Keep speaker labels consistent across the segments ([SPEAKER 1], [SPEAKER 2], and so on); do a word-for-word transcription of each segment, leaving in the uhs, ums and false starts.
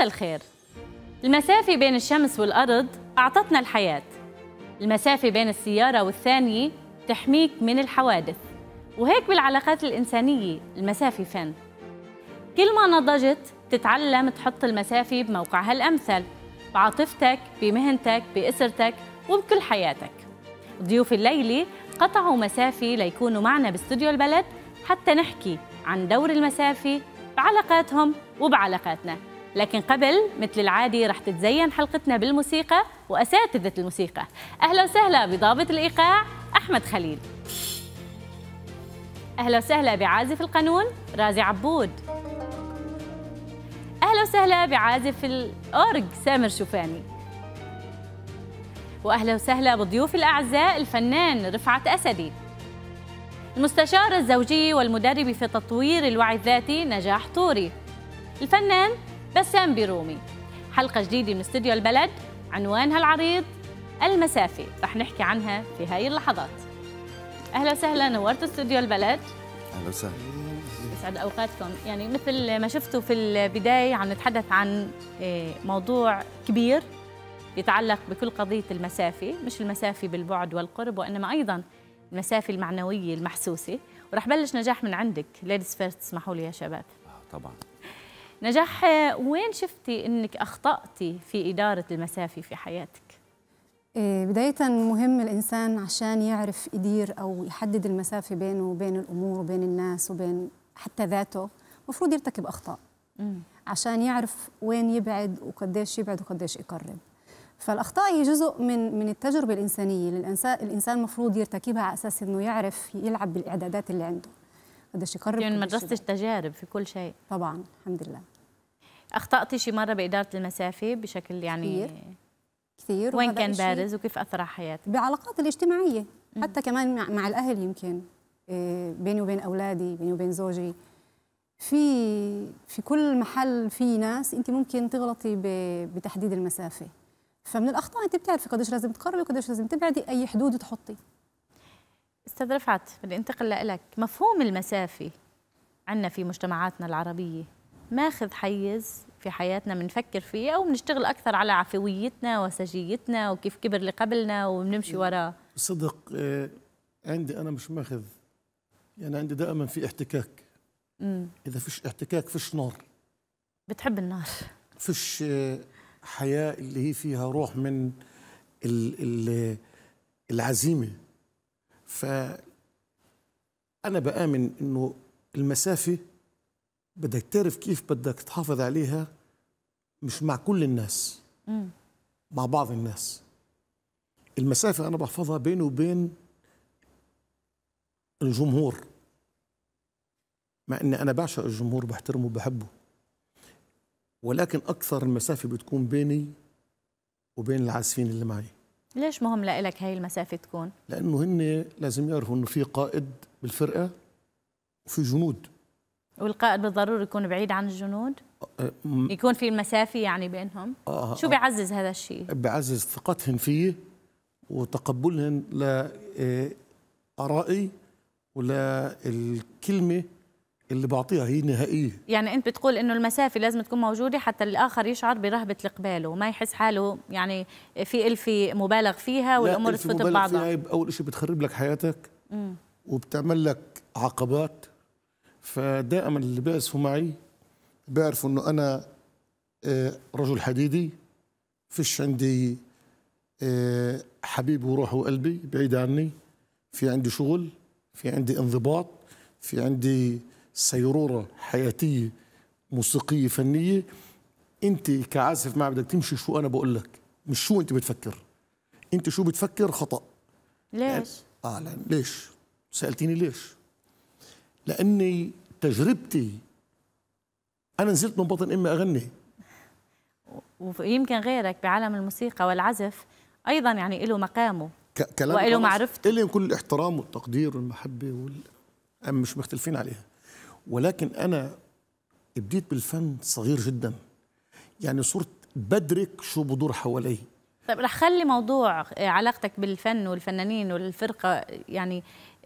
[SPEAKER 1] الخير. المسافة بين الشمس والأرض أعطتنا الحياة. المسافة بين السيارة والثانية تحميك من الحوادث. وهيك بالعلاقات الإنسانية المسافة فن. كل ما نضجت تتعلم تحط المسافة بموقعها الأمثل، بعاطفتك، بمهنتك، بأسرتك وبكل حياتك. ضيوف الليلة قطعوا مسافة ليكونوا معنا باستوديو البلد حتى نحكي عن دور المسافة بعلاقاتهم وبعلاقاتنا. لكن قبل مثل العادة رح تتزين حلقتنا بالموسيقى وأساتذة الموسيقى. أهلا وسهلا بضابط الإيقاع أحمد خليل. أهلا وسهلا بعازف القانون رازي عبود. أهلا وسهلا بعازف الأورج سامر شوفاني. وأهلا وسهلا بضيوف الأعزاء الفنان رفعت أسدي، المستشارة الزوجية والمدربة في تطوير الوعي الذاتي نجاح طوري، الفنان بسام بيرومي. حلقة جديدة من استوديو البلد عنوانها العريض المسافة، رح نحكي عنها في هاي اللحظات. أهلا وسهلا، نورت استوديو البلد.
[SPEAKER 2] أهلا وسهلا،
[SPEAKER 1] يسعد أوقاتكم. يعني مثل ما شفتوا في البداية عم نتحدث عن موضوع كبير يتعلق بكل قضية المسافة، مش المسافة بالبعد والقرب وإنما أيضاً المسافة المعنوية المحسوسة. ورح بلش نجاح من عندك، ليديز فيرست، اسمحوا لي يا شباب.
[SPEAKER 2] طبعاً.
[SPEAKER 1] نجاح، وين شفتي إنك أخطأتي في إدارة المسافة في حياتك؟
[SPEAKER 3] بداية مهم الإنسان عشان يعرف يدير أو يحدد المسافة بينه وبين الأمور وبين الناس وبين حتى ذاته، مفروض يرتكب أخطاء مم. عشان يعرف وين يبعد وقديش يبعد وقديش يقرب. فالأخطاء هي جزء من من التجربة الإنسانية، الإنسان الإنسان المفروض يرتكبها على أساس إنه يعرف يلعب بالإعدادات اللي عنده، قديش يقرب.
[SPEAKER 1] يعني مدرسة التجارب في كل شيء.
[SPEAKER 3] طبعاً الحمد لله.
[SPEAKER 1] أخطأتي شي مرة بإدارة المسافة بشكل يعني
[SPEAKER 3] كثير كثير.
[SPEAKER 1] وين كان بارز وكيف أثر على حياتك؟
[SPEAKER 3] بعلاقات الاجتماعية، حتى كمان مع, مع الأهل، يمكن بيني وبين أولادي، بيني وبين زوجي. في في كل محل في ناس أنت ممكن تغلطي بتحديد المسافة. فمن الأخطاء أنت بتعرفي قديش لازم تقربي وقديش لازم تبعدي، أي حدود تحطي.
[SPEAKER 1] أستاذ رفعت، بدي أنتقل لك. مفهوم المسافة عندنا في مجتمعاتنا العربية ماخذ حيز في حياتنا، بنفكر فيه أو بنشتغل أكثر على عفويتنا وسجيتنا وكيف كبر اللي قبلنا وبنمشي وراه؟
[SPEAKER 4] صدق عندي أنا مش ماخذ، يعني عندي دائما في احتكاك. مم. إذا فيش احتكاك فيش نار.
[SPEAKER 1] بتحب النار.
[SPEAKER 4] فيش حياة اللي هي فيها روح من العزيمة. فأنا بآمن إنه المسافة بدك تعرف كيف بدك تحافظ عليها، مش مع كل الناس، مم. مع بعض الناس. المسافة أنا بحفظها بيني وبين الجمهور، مع أني أنا بعشق الجمهور، بحترمه وبحبه، ولكن أكثر المسافة بتكون بيني وبين العازفين اللي معي.
[SPEAKER 1] ليش مهم لإلك هاي المسافة تكون؟
[SPEAKER 4] لأنه هن لازم يعرفوا إنه في قائد بالفرقة وفي جنود،
[SPEAKER 1] والقائد بالضرورة يكون بعيد عن الجنود؟ يكون في المسافة يعني بينهم؟ آه شو بيعزز هذا الشيء؟
[SPEAKER 4] بيعزز ثقتهن فيه وتقبلهن لآرائي وللكلمة اللي بعطيها هي نهائية.
[SPEAKER 1] يعني أنت بتقول إنه المسافة لازم تكون موجودة حتى الآخر يشعر برهبة القباله وما يحس حاله يعني في ألفي مبالغ فيها والأمور تفوت ببعضها.
[SPEAKER 4] أول شيء بتخرب لك حياتك مم. وبتعمل لك عقبات. فدائما اللي بيعزفوا معي بيعرفوا إنه أنا رجل حديدي، فيش عندي حبيب وروح وقلبي بعيد عني، في عندي شغل، في عندي انضباط، في عندي سيرورة حياتية موسيقية فنية. انت كعازف ما بدك تمشي شو انا بقول لك، مش شو انت بتفكر. انت شو بتفكر خطأ.
[SPEAKER 1] ليش؟
[SPEAKER 4] اه لأن ليش؟ سألتيني ليش؟ لأني تجربتي أنا نزلت من بطن أمي أغني،
[SPEAKER 1] ويمكن غيرك بعالم الموسيقى والعزف أيضا يعني له مقامه وله معرفته.
[SPEAKER 4] إلهم كل الاحترام والتقدير والمحبة وال... مش مختلفين عليها. ولكن أنا بديت بالفن صغير جدا، يعني صرت بدرك شو بدور حوالي.
[SPEAKER 1] طيب رح خلي موضوع علاقتك بالفن والفنانين والفرقة يعني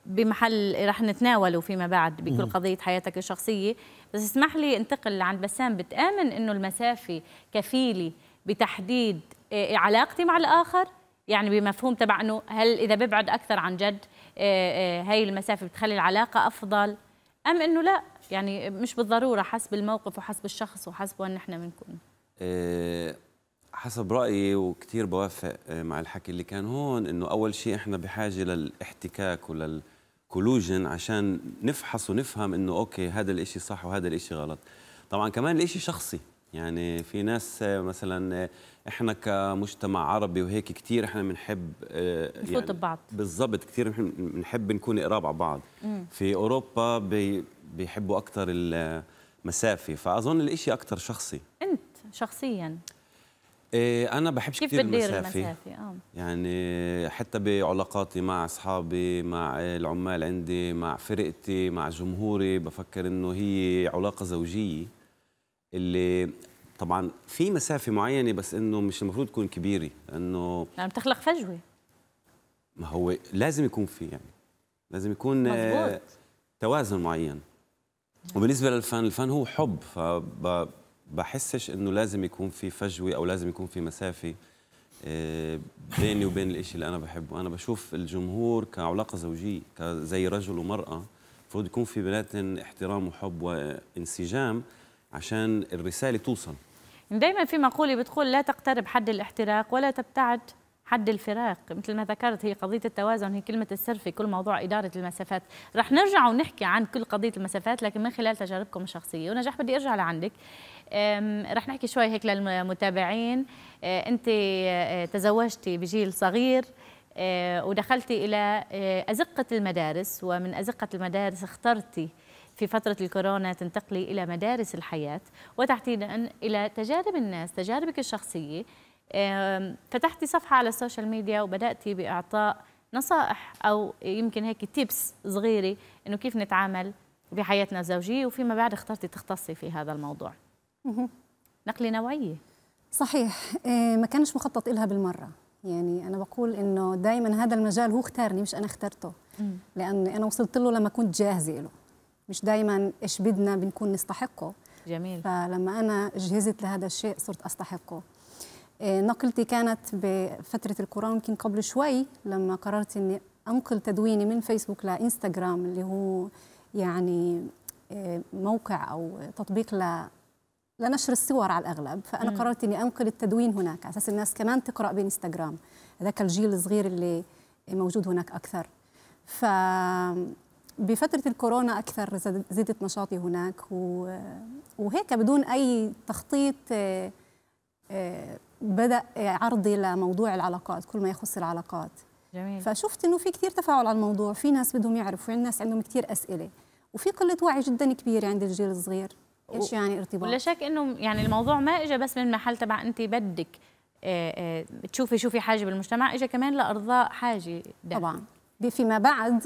[SPEAKER 1] بمحل رح نتناوله فيما بعد بكل قضية حياتك الشخصية، بس اسمح لي انتقل لعند بسام. بتآمن إنه المسافة كفيلة بتحديد علاقتي مع الآخر؟ يعني بمفهوم تبع إنه هل إذا ببعد أكثر عن جد هاي المسافة بتخلي العلاقة أفضل، أم إنه لا، يعني مش بالضرورة، حسب الموقف وحسب الشخص وحسب وين نحن بنكون؟
[SPEAKER 2] أه حسب رأيي وكثير بوافق مع الحكي اللي كان هون، إنه أول شيء إحنا بحاجة للاحتكاك وللكولوجن عشان نفحص ونفهم إنه أوكي هذا الإشي صح وهذا الإشي غلط. طبعا كمان الإشي شخصي، يعني في ناس مثلا احنا كمجتمع عربي وهيك كثير احنا بنحب
[SPEAKER 1] نفوت يعني ببعض،
[SPEAKER 2] بالضبط، كثير بنحب نكون قراب على بعض. مم. في اوروبا بي بيحبوا اكثر المسافه، فاظن الاشي اكثر شخصي.
[SPEAKER 1] انت شخصيا
[SPEAKER 2] إيه انا بحبش كثير المسافه.
[SPEAKER 1] المسافه اه
[SPEAKER 2] يعني حتى بعلاقاتي مع اصحابي، مع العمال عندي، مع فرقتي، مع جمهوري، بفكر انه هي علاقه زوجيه اللي طبعا في مسافه معينه، بس انه مش المفروض تكون كبيره، لانه
[SPEAKER 1] يعني بتخلق فجوه.
[SPEAKER 2] ما هو لازم يكون في، يعني لازم يكون مزبوط. توازن معين. وبالنسبه للفن، الفن هو حب، فبحسش انه لازم يكون في فجوه او لازم يكون في مسافه بيني وبين الشيء اللي انا بحبه. انا بشوف الجمهور كعلاقه زوجيه، زي رجل ومراه، المفروض يكون في بيناتهم احترام وحب وانسجام عشان الرسالة توصل.
[SPEAKER 1] دايما في مقولة بتقول لا تقترب حد الاحتراق ولا تبتعد حد الفراق، مثل ما ذكرت هي قضية التوازن، هي كلمة السر في كل موضوع إدارة المسافات. رح نرجع ونحكي عن كل قضية المسافات لكن من خلال تجاربكم الشخصية. ونجاح بدي أرجع لعندك، رح نحكي شوي هيك للمتابعين. أنت تزوجتي بجيل صغير ودخلتي إلى أزقة المدارس، ومن أزقة المدارس اخترتي في فترة الكورونا تنتقلي إلى مدارس الحياة، وتحديدا إلى تجارب الناس، تجاربك الشخصية. فتحتي صفحة على السوشيال ميديا وبدأتي بإعطاء نصائح أو يمكن هيك تيبس صغيرة إنه كيف نتعامل بحياتنا الزوجية، وفيما بعد اخترتي تختصي في هذا الموضوع. نقلة نوعية.
[SPEAKER 3] صحيح، ما كانش مخطط إلها بالمرة. يعني أنا بقول إنه دائما هذا المجال هو اختارني مش أنا اخترته، لأن أنا وصلت له لما كنت جاهزة له، مش دايما إيش بدنا بنكون نستحقه.
[SPEAKER 1] جميل.
[SPEAKER 3] فلما أنا جهزت لهذا الشيء صرت أستحقه. نقلتي كانت بفترة الكورونا يمكن قبل شوي، لما قررت إني أنقل تدويني من فيسبوك لإنستغرام، اللي هو يعني موقع أو تطبيق ل لنشر الصور على الأغلب. فأنا م. قررت إني أنقل التدوين هناك على أساس الناس كمان تقرأ بإنستغرام، هذاك الجيل الصغير اللي موجود هناك أكثر. ف بفترة الكورونا أكثر زدت نشاطي هناك، وهيك بدون أي تخطيط بدأ عرضي لموضوع العلاقات، كل ما يخص العلاقات.
[SPEAKER 1] جميل.
[SPEAKER 3] فشفت إنه في كثير تفاعل على الموضوع، في ناس بدهم يعرفوا، الناس عندهم كثير أسئلة، وفي قلة وعي جدا كبيرة عند الجيل الصغير إيش يعني ارتباط.
[SPEAKER 1] ولا شك إنه يعني الموضوع ما إجا بس من محل تبع أنت بدك تشوفي شو في حاجة بالمجتمع، إجا كمان لإرضاء حاجة داخل.
[SPEAKER 3] طبعا فيما بعد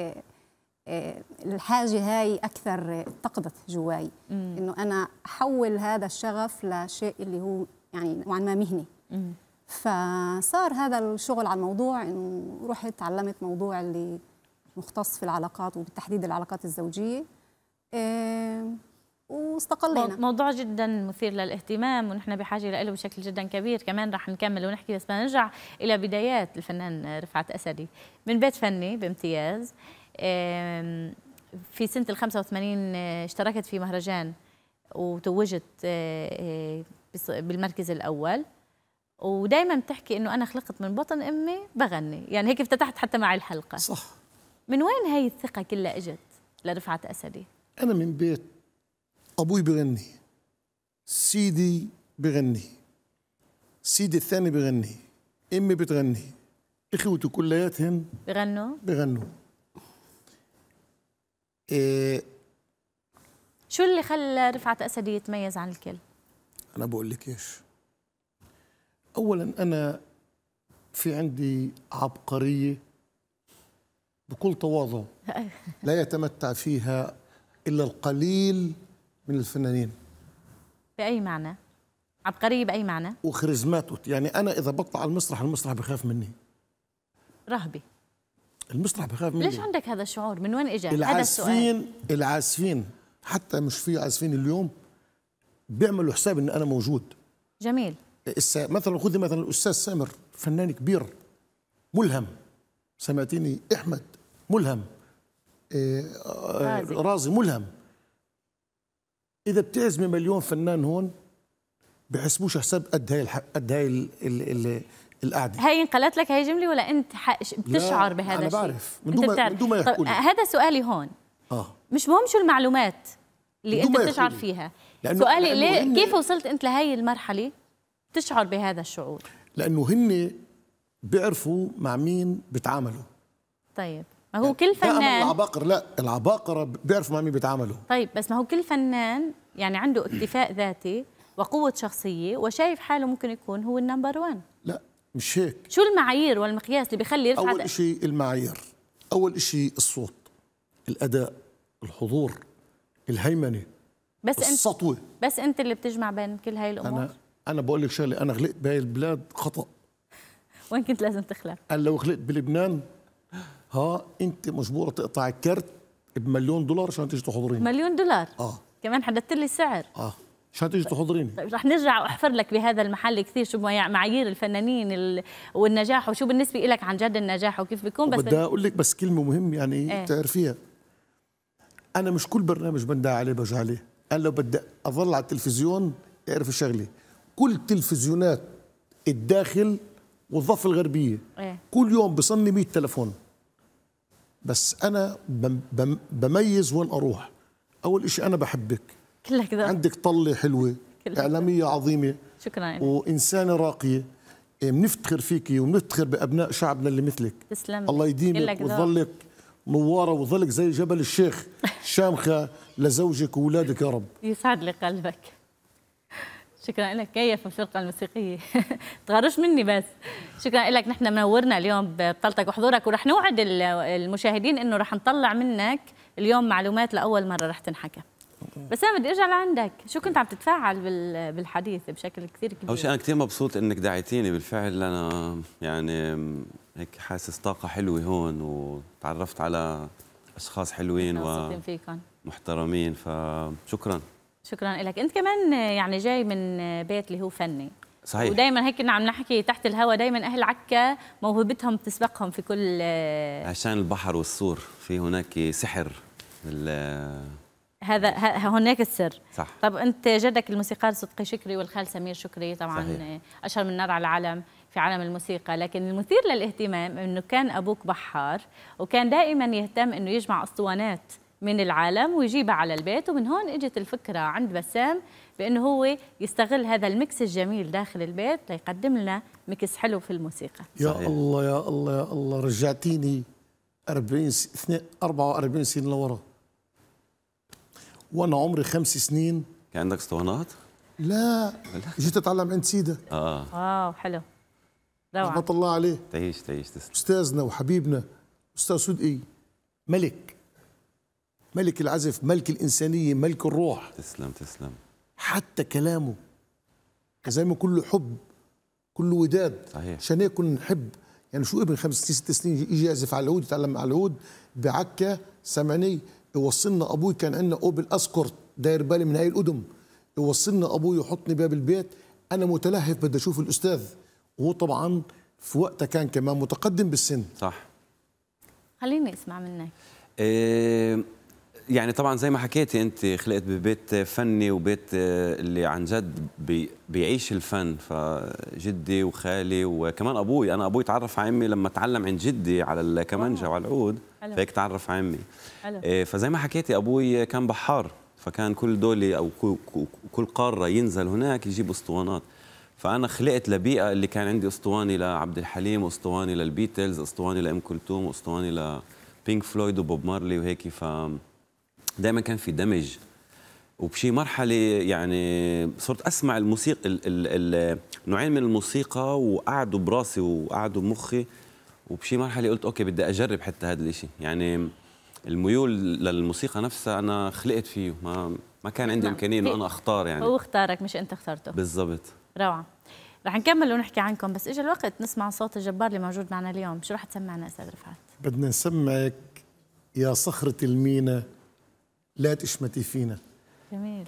[SPEAKER 3] الحاجة هاي أكثر اتقدت جواي، إنه أنا أحول هذا الشغف لشيء اللي هو يعني نوعا ما مهني. مم. فصار هذا الشغل على الموضوع، إنه رحت تعلمت موضوع اللي مختص في العلاقات وبالتحديد العلاقات الزوجية، إيه واستقلينا.
[SPEAKER 1] موضوع جدا مثير للاهتمام ونحن بحاجة له بشكل جدا كبير. كمان رح نكمل ونحكي، بس نرجع إلى بدايات الفنان رفعت أسدي من بيت فني بامتياز. في سنة الخمسة وثمانين اشتركت في مهرجان وتوجت بالمركز الأول، ودايما بتحكي إنه أنا خلقت من بطن أمي بغني، يعني هيك افتتحت حتى معي الحلقة.
[SPEAKER 4] صح.
[SPEAKER 1] من وين هاي الثقة كلها إجت لرفعت أسدي؟
[SPEAKER 4] أنا من بيت أبوي بغني، سيدي بغني، سيدي الثاني بغني، أمي بتغني، إخوتي كلياتهم
[SPEAKER 1] بغنوا
[SPEAKER 4] بغنوا. إيه
[SPEAKER 1] شو اللي خلى رفعت أسدي يتميز عن الكل؟
[SPEAKER 4] أنا بقول لك إيش. أولاً أنا في عندي عبقرية بكل تواضع لا يتمتع فيها إلا القليل من الفنانين.
[SPEAKER 1] بأي معنى؟ عبقرية بأي معنى؟
[SPEAKER 4] وخرزماته، يعني أنا إذا بطلع على المسرح المسرح بخاف مني.
[SPEAKER 1] رهبة.
[SPEAKER 4] المسرح بخاف مني.
[SPEAKER 1] ليش عندك هذا الشعور؟ من وين اجى هذا
[SPEAKER 4] العازفين
[SPEAKER 1] السؤال؟
[SPEAKER 4] العازفين حتى مش في عازفين اليوم بيعملوا حساب ان انا موجود.
[SPEAKER 1] جميل.
[SPEAKER 4] مثلا خذي مثلا الاستاذ سامر، فنان كبير ملهم، سمعتيني؟ احمد ملهم، رازي. رازي ملهم. اذا بتعزمي مليون فنان هون بحسبوش حساب قد هاي الح... قد هاي ال... ال... ال... القعده.
[SPEAKER 1] هي انقلت لك هي جمله ولا انت ح... بتشعر بهذا الشيء؟
[SPEAKER 4] انا بعرف من دون ما من دون ما يحكوا لي.
[SPEAKER 1] هذا سؤالي هون.
[SPEAKER 4] اه
[SPEAKER 1] مش مهم شو المعلومات اللي انت بتشعر فيها. لأنه سؤالي ليه كيف وصلت انت لهي المرحله تشعر بهذا الشعور؟
[SPEAKER 4] لانه هن بيعرفوا مع مين بيتعاملوا.
[SPEAKER 1] طيب ما هو كل فنان
[SPEAKER 4] العباقرة، لا العباقرة بيعرفوا مع مين بيتعاملوا.
[SPEAKER 1] طيب بس ما هو كل فنان يعني عنده اكتفاء ذاتي وقوة شخصية وشايف حاله ممكن يكون هو النمبر وان.
[SPEAKER 4] لا مش هيك.
[SPEAKER 1] شو المعايير والمقياس اللي بيخلي يرفع؟
[SPEAKER 4] أول شيء المعايير، أول شيء الصوت، الأداء، الحضور، الهيمنة،
[SPEAKER 1] بس
[SPEAKER 4] السطوة.
[SPEAKER 1] انت بس أنت اللي بتجمع بين كل هاي الأمور.
[SPEAKER 4] أنا أنا بقول لك شغلة، أنا خلقت بهاي البلاد خطأ.
[SPEAKER 1] وين كنت لازم تخلق؟
[SPEAKER 4] أنا لو خلقت بلبنان ها أنت مجبورة تقطع الكرت بمليون دولار عشان تيجي تحضريني.
[SPEAKER 1] مليون دولار؟
[SPEAKER 4] اه
[SPEAKER 1] كمان حددت لي السعر.
[SPEAKER 4] اه عشان تيجي تحضريني.
[SPEAKER 1] طيب رح نرجع واحفر لك بهذا المحل كثير شو معايير الفنانين والنجاح وشو بالنسبه لك عن جد النجاح وكيف بيكون. بس
[SPEAKER 4] بدي اقول لك بس كلمه مهمه يعني ايه تعرفيها. انا مش كل برنامج بندع عليه بجي عليه. انا لو بدي اظل على التلفزيون اعرف الشغله، كل تلفزيونات الداخل والضفه الغربيه
[SPEAKER 1] إيه؟
[SPEAKER 4] كل يوم بصني مية تلفون. بس انا بم بميز وين اروح. اول شيء انا بحبك
[SPEAKER 1] كلك ذا.
[SPEAKER 4] عندك طله حلوه، اعلاميه عظيمه،
[SPEAKER 1] شكرا لك،
[SPEAKER 4] وانسانه راقيه، بنفتخر فيكي وبنفتخر بابناء شعبنا اللي مثلك.
[SPEAKER 1] تسلم.
[SPEAKER 4] الله يديمك وتظلك نواره وظلك زي جبل الشيخ شامخه لزوجك واولادك يا رب.
[SPEAKER 1] يسعد لي قلبك. شكرا لك. كيف الفرقه الموسيقيه تغرش مني بس. شكرا لك. نحن منورنا اليوم ببطلتك وحضورك، ورح نوعد المشاهدين انه رح نطلع منك اليوم معلومات لاول مره رح تنحكى. بس انا بدي ارجع لعندك، شو كنت عم تتفاعل بالحديث بشكل كثير كبير؟
[SPEAKER 2] اول شيء انا كثير مبسوط انك دعيتيني، بالفعل انا يعني هيك حاسس طاقه حلوه هون وتعرفت على اشخاص حلوين ومحترمين، فشكرا.
[SPEAKER 1] شكرا لك. انت كمان يعني جاي من بيت اللي هو فني.
[SPEAKER 2] صحيح.
[SPEAKER 1] ودائما هيك كنا عم نحكي تحت الهواء، دائما اهل عكا موهبتهم تسبقهم في كل
[SPEAKER 2] عشان البحر والسور، في هناك سحر.
[SPEAKER 1] هذا هناك السر.
[SPEAKER 2] صح.
[SPEAKER 1] طب انت جدك الموسيقار صدقي شكري والخال سمير شكري طبعا
[SPEAKER 2] صحيح.
[SPEAKER 1] اشهر من نار على العالم في عالم الموسيقى، لكن المثير للاهتمام انه كان ابوك بحار وكان دائما يهتم انه يجمع اسطوانات من العالم ويجيبها على البيت، ومن هون اجت الفكره عند بسام بانه هو يستغل هذا الميكس الجميل داخل البيت ليقدم لنا ميكس حلو في الموسيقى.
[SPEAKER 4] يا صحيح. الله يا الله يا الله، رجعتيني أربعين أربعة وأربعين سنه لورا وانا عمري خمس سنين.
[SPEAKER 2] كان عندك اسطوانات؟
[SPEAKER 4] لا جيت اتعلم عند سيدة.
[SPEAKER 2] اه
[SPEAKER 1] واو حلو، روعه،
[SPEAKER 4] رحمه الله عليه.
[SPEAKER 2] تعيش تعيش تسلم.
[SPEAKER 4] استاذنا وحبيبنا استاذ صدقي ملك، ملك العزف، ملك الانسانيه، ملك الروح.
[SPEAKER 2] تسلم تسلم.
[SPEAKER 4] حتى كلامه زي ما كله حب، كله وداد.
[SPEAKER 2] صحيح.
[SPEAKER 4] عشان هيك كنا نحب يعني. شو ابن خمس ست سنين يجي يعزف على العود، يتعلم على العود بعكا، سمعني يوصلنا ابوي، كان عندنا اوبل اسكورت داير بالي من هاي القدم، يوصلنا ابوي يحطني باب البيت، انا متلهف بدي اشوف الاستاذ، وهو طبعا في وقتها كان كمان متقدم بالسن.
[SPEAKER 2] صح.
[SPEAKER 1] خليني اسمع منك.
[SPEAKER 2] إيه يعني طبعا زي ما حكيتي انت، خلقت ببيت فني وبيت اللي عن جد بي بيعيش الفن، فجدي وخالي وكمان ابوي، انا ابوي تعرف على امي لما تعلم عند جدي على الكمانجه وعلى العود، فهيك تعرف على امي. إيه فزي ما حكيتي ابوي كان بحار، فكان كل دولة او كل قاره ينزل هناك يجيب اسطوانات، فانا خلقت لبيئه اللي كان عندي اسطواني لعبد الحليم واسطواني للبيتلز، اسطواني لام كلثوم واسطواني لبينك فلويد وبوب مارلي وهيك، ف دائما كان في دمج. وبشي مرحله يعني صرت اسمع الموسيقى النوعين من الموسيقى وقعدوا براسي وقعدوا بمخي، وبشي مرحله قلت اوكي بدي اجرب حتى هذا الشيء، يعني الميول للموسيقى نفسها انا خلقت فيه، ما ما كان عندي امكانيه انه انا اختار، يعني
[SPEAKER 1] هو اختارك مش انت اخترته.
[SPEAKER 2] بالضبط.
[SPEAKER 1] روعه. رح نكمل ونحكي عنكم، بس اجى الوقت نسمع صوت الجبار اللي موجود معنا اليوم. شو رح تسمعنا استاذ رفعت؟
[SPEAKER 4] بدنا نسمعك يا صخرة المينا لا تشمتي فينا.
[SPEAKER 1] جميل.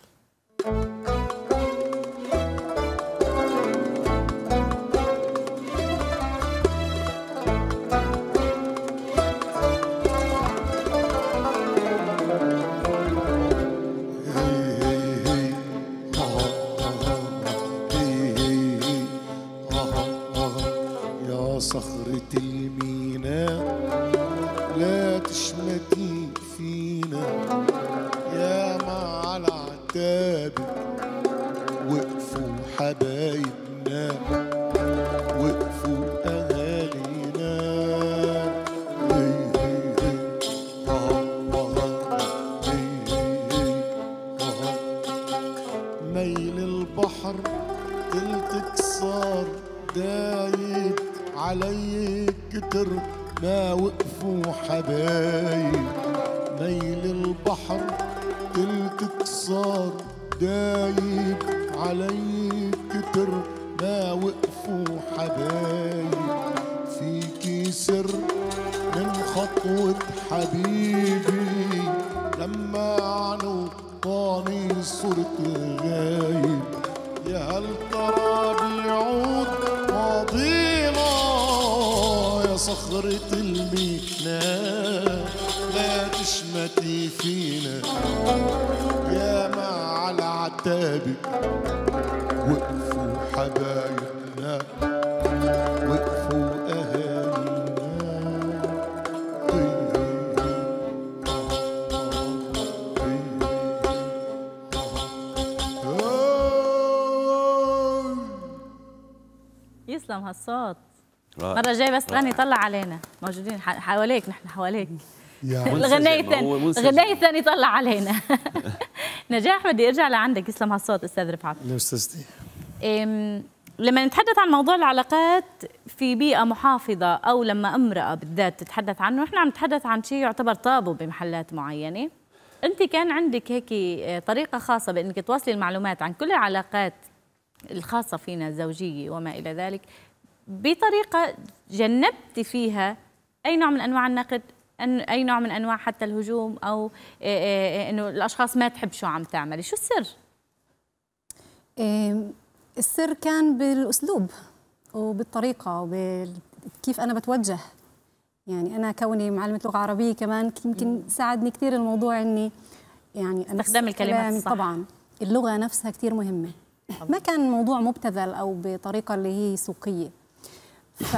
[SPEAKER 4] صخرة المينا لا تشمتي فينا، يا مع العتاب وقفوا حبايبنا، وقفوا أهالينا. هي هي هي آه هي هي آه. ميل البحر تلتك صار دايب علي كتر ما وقفوا حبايب. ميل البحر تلتك صار دايب علي كتر ما وقفوا حبايب. فيكي سر من خطوة حبيبي لما عنو طاني صرت غايب. يا هل ترى بيعود ماضينا يا صخرة المينا لا تشمتي فينا، يا مع العتاب وقفوا حبايبنا، وقفوا أهالينا.
[SPEAKER 1] يسلم هالصوت. مرة جاي بس غني طلع علينا، موجودين حواليك، نحن حواليك. الغناية الثانية الغناية الثانية طلع علينا. نجاح، بدي ارجع لعندك. يسلم هالصوت استاذ رفعت.
[SPEAKER 4] استاذتي،
[SPEAKER 1] لما نتحدث عن موضوع العلاقات في بيئة محافظة أو لما امرأة بالذات تتحدث عنه، نحن عم نتحدث عن شيء يعتبر طابو بمحلات معينة. أنت كان عندك هيك طريقة خاصة بأنك توصلي المعلومات عن كل العلاقات الخاصة فينا الزوجية وما إلى ذلك بطريقة جنبت فيها أي نوع من أنواع النقد، أي نوع من أنواع حتى الهجوم، أو إنه الأشخاص ما تحب شو عم تعملي. شو السر؟
[SPEAKER 3] السر كان بالأسلوب وبالطريقة وكيف أنا بتوجه. يعني أنا كوني معلمة لغة عربية كمان يمكن ساعدني كثير الموضوع إني يعني
[SPEAKER 1] استخدام الكلمات الصح.
[SPEAKER 3] طبعا اللغة نفسها كثير مهمة. طبعا. ما كان الموضوع مبتذل أو بطريقة اللي هي سوقية. ف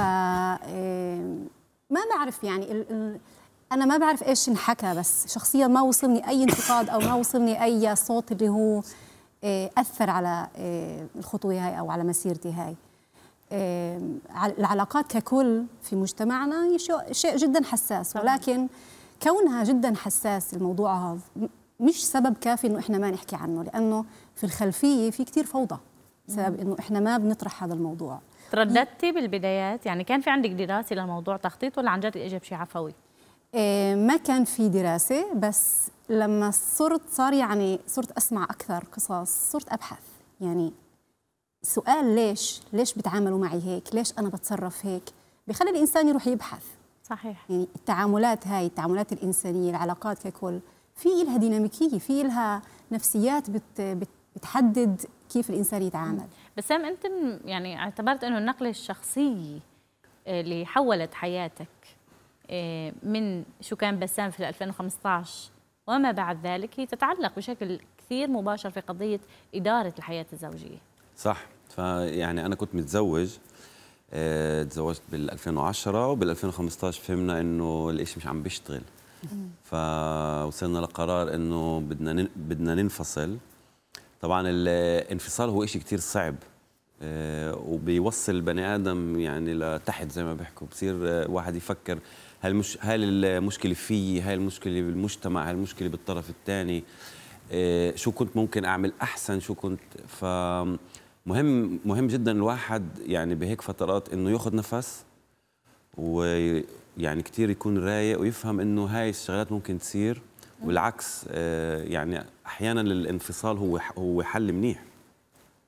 [SPEAKER 3] ما بعرف يعني ال ال أنا ما بعرف إيش انحكى، بس شخصيا ما وصلني أي انتقاد أو ما وصلني أي صوت اللي هو أثر على الخطوة هاي أو على مسيرتي هاي. العلاقات ككل في مجتمعنا شيء جدا حساس، ولكن كونها جدا حساس الموضوع هذا مش سبب كافي إنه إحنا ما نحكي عنه، لأنه في الخلفية في كتير فوضى بسبب إنه إحنا ما بنطرح هذا الموضوع.
[SPEAKER 1] ترددتي بالبدايات؟ يعني كان في عندك دراسة للموضوع تخطيط، ولا عن جد إجى بشيء عفوي؟
[SPEAKER 3] إيه ما كان في دراسة، بس لما صرت صار يعني صرت أسمع أكثر قصص، صرت أبحث. يعني سؤال ليش ليش بتعاملوا معي هيك؟ ليش أنا بتصرف هيك؟ بخلي الإنسان يروح يبحث.
[SPEAKER 1] صحيح.
[SPEAKER 3] يعني التعاملات هاي، التعاملات الإنسانية، العلاقات ككل في إلها ديناميكية، في إلها نفسيات بت بت بتحدد كيف الإنسان يتعامل.
[SPEAKER 1] بسام، أنت يعني اعتبرت أنه النقلة الشخصية اللي حولت حياتك من شو كان بسام في ألفين وخمسة عشر وما بعد ذلك هي تتعلق بشكل كثير مباشر في قضية إدارة الحياة الزوجية.
[SPEAKER 2] صح. فيعني أنا كنت متزوج، اه تزوجت بال ألفين وعشرة، وبال ألفين وخمسة عشر فهمنا إنه الإشي مش عم بيشتغل، فوصلنا لقرار إنه بدنا بدنا ننفصل. طبعا الانفصال هو إشي كتير صعب، اه وبيوصل البني آدم يعني لتحت زي ما بيحكوا، بصير واحد يفكر هل مش هل المشكلة فيي، هاي المشكلة بالمجتمع، هاي المشكلة بالطرف الثاني، اه شو كنت ممكن أعمل أحسن، شو كنت. فمهم مهم جدا الواحد يعني بهيك فترات إنه ياخذ نفس، ويعني كتير يكون رايق ويفهم إنه هاي الشغلات ممكن تصير، والعكس اه يعني أحيانا الانفصال هو هو حل منيح.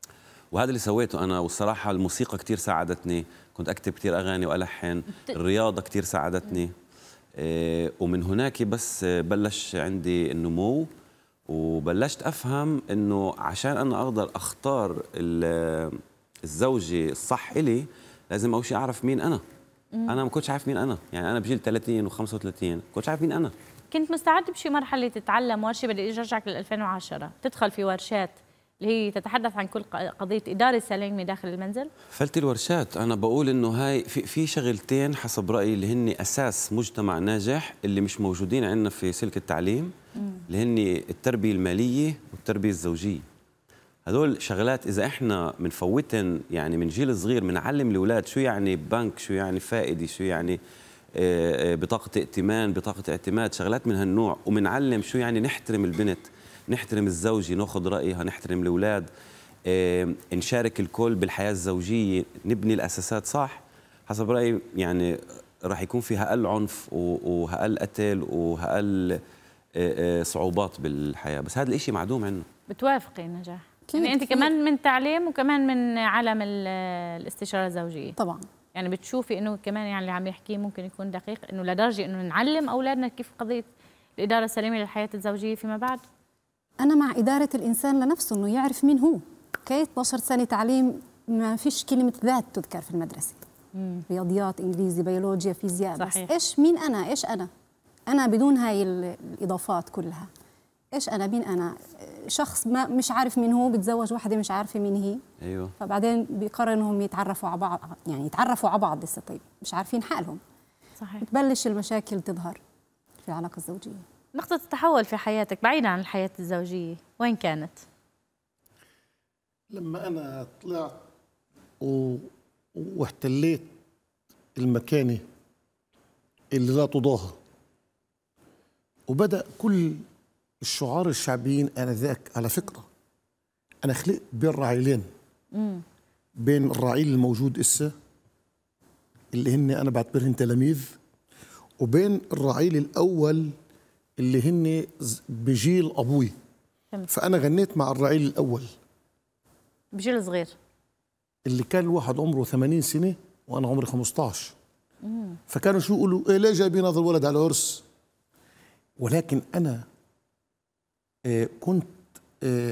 [SPEAKER 2] وهذا اللي سويته انا. والصراحه الموسيقى كثير ساعدتني، كنت اكتب كثير اغاني والحن. الرياضه كثير ساعدتني. إيه ومن هناك بس بلش عندي النمو، وبلشت افهم انه عشان انا اقدر اختار الزوجه الصح الي لازم اول شيء اعرف مين انا. مم. انا ما كنتش عارف مين انا، يعني انا بجيل ثلاثين وخمسة وثلاثين كنتش عارف مين انا.
[SPEAKER 1] كنت مستعد بشي مرحله تتعلم ورشه؟ بدي اجي ارجعك لل ألفين وعشرة تدخل في ورشات اللي هي تتحدث عن كل قضيه اداره سليمه داخل المنزل؟ فلت
[SPEAKER 2] الورشات. انا بقول انه هاي في في شغلتين حسب رايي اللي هن اساس مجتمع ناجح اللي مش موجودين عندنا في سلك التعليم. مم. اللي هن التربيه الماليه والتربيه الزوجيه. هدول شغلات اذا احنا بنفوتن يعني من جيل صغير بنعلم الاولاد شو يعني بنك، شو يعني فائده، شو يعني بطاقه ائتمان، بطاقه اعتماد، شغلات من هالنوع، وبنعلم شو يعني نحترم البنت، نحترم الزوجه، ناخذ رايها، نحترم الاولاد، نشارك الكل بالحياه الزوجيه، نبني الاساسات صح. حسب رايي يعني راح يكون في اقل عنف واقل قتل واقل صعوبات بالحياه، بس هذا الشيء معدوم عنه.
[SPEAKER 1] بتوافقي نجاح؟ يعني انت كمان من تعليم وكمان من عالم الاستشاره الزوجيه.
[SPEAKER 3] طبعا.
[SPEAKER 1] يعني بتشوفي انه كمان يعني اللي عم يحكيه ممكن يكون دقيق، انه لدرجه انه نعلم اولادنا كيف قضيه الاداره السليمه للحياه الزوجيه فيما بعد؟
[SPEAKER 3] انا مع اداره الانسان لنفسه، انه يعرف مين هو. اوكي، اثني عشر سنه تعليم ما فيش كلمه ذات تذكر في المدرسه. مم. رياضيات، انجليزي، بيولوجيا، فيزياء. صحيح. بس ايش مين انا؟ ايش انا؟ انا بدون هاي الاضافات كلها. ايش انا؟ مين انا؟ شخص ما مش عارف مين هو بتزوج واحده مش عارفه مين هي.
[SPEAKER 2] ايوه.
[SPEAKER 3] فبعدين بيقرروا انهم يتعرفوا على بعض، يعني يتعرفوا على بعض لسه طيب مش عارفين حالهم.
[SPEAKER 1] صحيح.
[SPEAKER 3] بتبلش المشاكل تظهر في العلاقه الزوجيه.
[SPEAKER 1] نقطه التحول في حياتك بعيدا عن الحياه الزوجيه وين كانت؟
[SPEAKER 4] لما انا طلعت و... واحتليت المكانه اللي لا تضاهى، وبدأ كل الشعار الشعبيين آنذاك. على فكرة أنا خلقت بين رعيلين، بين الرعيل الموجود إسا اللي هن أنا بعتبرهن تلاميذ، وبين الرعيل الأول اللي هن بجيل أبوي. فأنا غنيت مع الرعيل الأول
[SPEAKER 1] بجيل صغير
[SPEAKER 4] اللي كان الواحد عمره ثمانين سنة وأنا عمري خمسة عشر. مم. فكانوا شو يقولوا إيه ليه جايبين هذا الولد على عرس؟ ولكن أنا آه كنت آه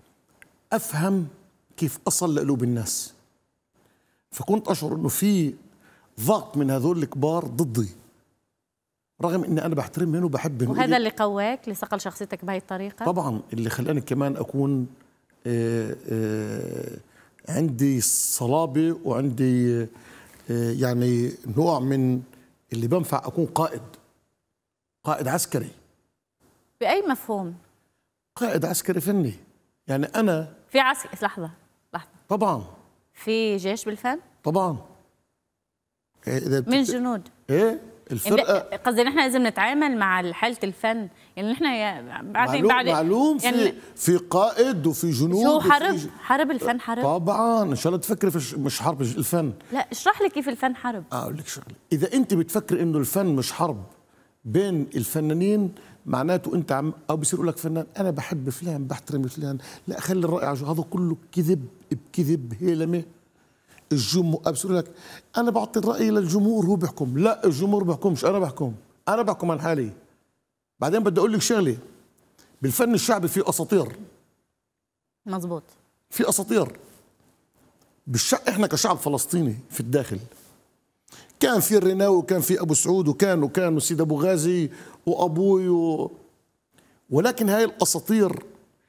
[SPEAKER 4] أفهم كيف أصل لقلوب الناس، فكنت أشعر أنه في ضغط من هذول الكبار ضدي رغم أني أنا بحترمهم وبحبهم.
[SPEAKER 1] وهذا اللي قواك اللي صقل شخصيتك بهي الطريقة؟
[SPEAKER 4] طبعا، اللي خلاني كمان أكون آه آه عندي صلابة وعندي آه يعني نوع من اللي بنفع أكون قائد قائد عسكري.
[SPEAKER 1] بأي مفهوم؟
[SPEAKER 4] قائد عسكري فني. يعني أنا
[SPEAKER 1] في عسكري. لحظة لحظة
[SPEAKER 4] طبعا
[SPEAKER 1] في جيش بالفن؟
[SPEAKER 4] طبعا.
[SPEAKER 1] إذا من الجنود؟
[SPEAKER 4] إيه الفرقة.
[SPEAKER 1] قصدي نحن لازم نتعامل مع حالة الفن، يعني نحن بعدين بعد
[SPEAKER 4] معلوم يعني في في قائد وفي جنود.
[SPEAKER 1] شو حرب؟ حرب الفن حرب؟
[SPEAKER 4] طبعا. ان شاء الله تفكري في مش حرب الفن.
[SPEAKER 1] لا اشرح لي كيف الفن حرب.
[SPEAKER 4] اقول لك شغله، اذا انت بتفكري انه الفن مش حرب بين الفنانين معناته انت عم او بصير يقول لك فنان انا بحب فلان بحترم فلان، لا خلي الراي على هذا كله كذب بكذب هيلمه. الجمهور بصير لك انا بعطي الراي للجمهور هو بيحكم، لا الجمهور بيحكمش، انا بحكم، انا بحكم عن حالي. بعدين بدي اقول لك شغله، بالفن الشعبي في اساطير.
[SPEAKER 1] مزبوط. في
[SPEAKER 4] اساطير بالشع... احنا كشعب فلسطيني في الداخل كان في الرناوي وكان في ابو سعود وكان وكان وسيد ابو غازي وابوي و... ولكن هاي الاساطير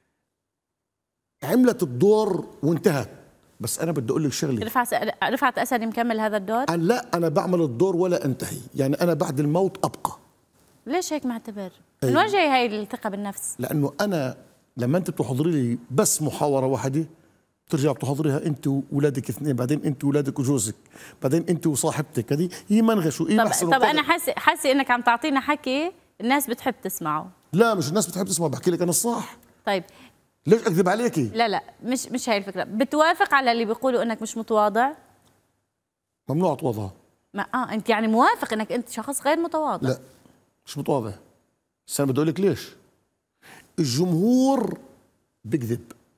[SPEAKER 4] عملت الدور وانتهت. بس انا بدي اقول لك شغله،
[SPEAKER 1] رفعت رفعت اسدي مكمل هذا الدور؟
[SPEAKER 4] أنا لا انا بعمل الدور ولا انتهي، يعني انا بعد الموت ابقى.
[SPEAKER 1] ليش هيك معتبر؟ من وين جاي هاي الثقه بالنفس؟
[SPEAKER 4] لانه انا لما انت بتحضري لي بس محاوره واحده بترجع بتحضريها انت واولادك اثنين، بعدين انت واولادك وجوزك، بعدين انت وصاحبتك، هذه هي منغش وايه
[SPEAKER 1] طب, طب انا حاسه حاسه انك عم تعطينا حكي الناس بتحب تسمعه.
[SPEAKER 4] لا مش الناس بتحب تسمعه، بحكي لك انا الصح.
[SPEAKER 1] طيب
[SPEAKER 4] ليش اكذب عليكي؟
[SPEAKER 1] لا لا مش مش هاي الفكره. بتوافق على اللي بيقولوا انك مش متواضع؟
[SPEAKER 4] ممنوع اتواضع.
[SPEAKER 1] ما اه انت يعني موافق انك انت شخص غير متواضع؟
[SPEAKER 4] لا مش متواضع. بس انا بدي اقول لك ليش. الجمهور بكذب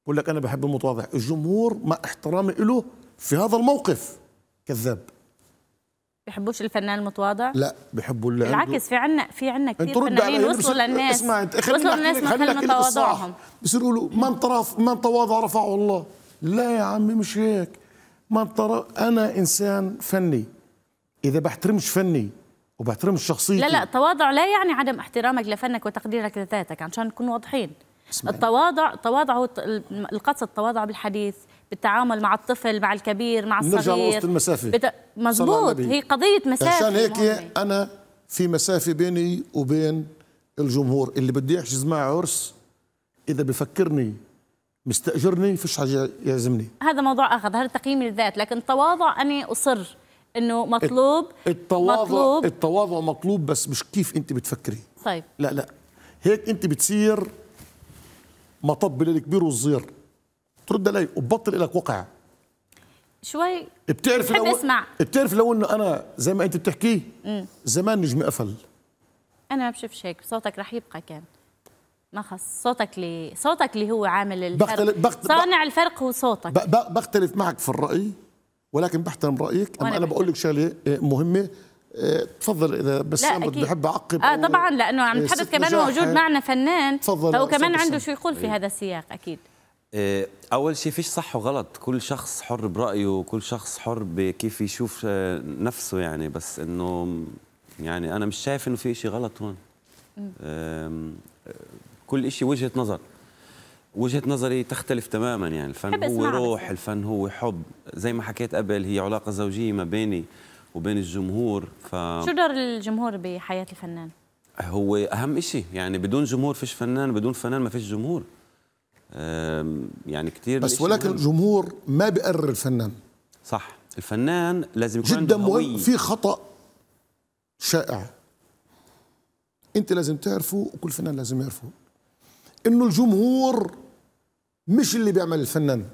[SPEAKER 4] بقول لك انا بحب المتواضع. الجمهور مع احترامي له في هذا الموقف كذاب.
[SPEAKER 1] بيحبوش الفنان المتواضع؟
[SPEAKER 4] لا بيحبوا اللي
[SPEAKER 1] بالعكس، في عنا في عنا كثير
[SPEAKER 4] فنانين
[SPEAKER 1] فنانين وصلوا للناس.
[SPEAKER 4] اسمع انت،
[SPEAKER 1] وصلوا للناس من خلال تواضعهم.
[SPEAKER 4] بصيروا يقولوا من طرف من تواضع رفعه الله. لا يا عمي مش هيك. من طرف انا انسان فني، اذا بحترمش فني وبحترمش شخصيتي.
[SPEAKER 1] لا لا، التواضع لا يعني عدم احترامك لفنك وتقديرك لذاتك، عشان نكون واضحين. التواضع التواضع هو القصد، التواضع بالحديث، بالتعامل مع الطفل، مع الكبير، مع الصغير.
[SPEAKER 4] نرجع لوسط المسافه.
[SPEAKER 1] بت... مزبوط، هي قضيه مسافه.
[SPEAKER 4] عشان هيك انا في مسافه بيني وبين الجمهور اللي بدي يحجز معي عرس، اذا بفكرني مستاجرني فيش حاجه يلزمني.
[SPEAKER 1] هذا موضوع اخر، هذا تقييم للذات، لكن التواضع اني اصر انه مطلوب.
[SPEAKER 4] التواضع
[SPEAKER 1] مطلوب.
[SPEAKER 4] التواضع مطلوب، بس مش كيف انت بتفكري.
[SPEAKER 1] طيب
[SPEAKER 4] لا لا، هيك انت بتصير مطب للكبير والصغير، ترد علي وبطل لك وقع
[SPEAKER 1] شوي.
[SPEAKER 4] بتعرف
[SPEAKER 1] بحب
[SPEAKER 4] لو
[SPEAKER 1] اسمع.
[SPEAKER 4] بتعرف لو انه انا زي ما انت بتحكي زمان نجمي قفل.
[SPEAKER 1] انا ما بشوفش هيك، صوتك رح يبقى كان ما خص. صوتك اللي صوتك اللي هو عامل الفرق.
[SPEAKER 4] بختلف بخت...
[SPEAKER 1] صانع الفرق هو صوتك.
[SPEAKER 4] ب... ب... بختلف معك في الرأي، ولكن بحترم رأيك. اما انا بقول لك شغله مهمه. اه تفضل اذا بس انا بحب اعقب.
[SPEAKER 1] اه طبعا، لانه عم نتحدث كمان موجود معنا فنان، فهو كمان عنده شو يقول في هذا السياق. اكيد
[SPEAKER 2] اول شيء فيش صح وغلط، كل شخص حر برايه وكل شخص حر بكيف يشوف نفسه يعني. بس انه يعني انا مش شايف انه في شيء غلط هون. كل شيء وجهه نظر. وجهه نظري تختلف تماما يعني. الفن هو روح، الفن هو حب، زي ما حكيت قبل هي علاقه زوجيه ما بيني وبين الجمهور. ف
[SPEAKER 1] شو دور الجمهور بحياه الفنان؟
[SPEAKER 2] هو اهم شيء يعني. بدون جمهور فيش فنان، بدون فنان ما فيش جمهور. يعني كثير
[SPEAKER 4] بس ولكن مهم. الجمهور ما بيقرر الفنان.
[SPEAKER 2] صح، الفنان لازم يكون
[SPEAKER 4] جدا
[SPEAKER 2] عنده هوية.
[SPEAKER 4] مهم. في خطأ شائع انت لازم تعرفه وكل فنان لازم يعرفه، انه الجمهور مش اللي بيعمل الفنان،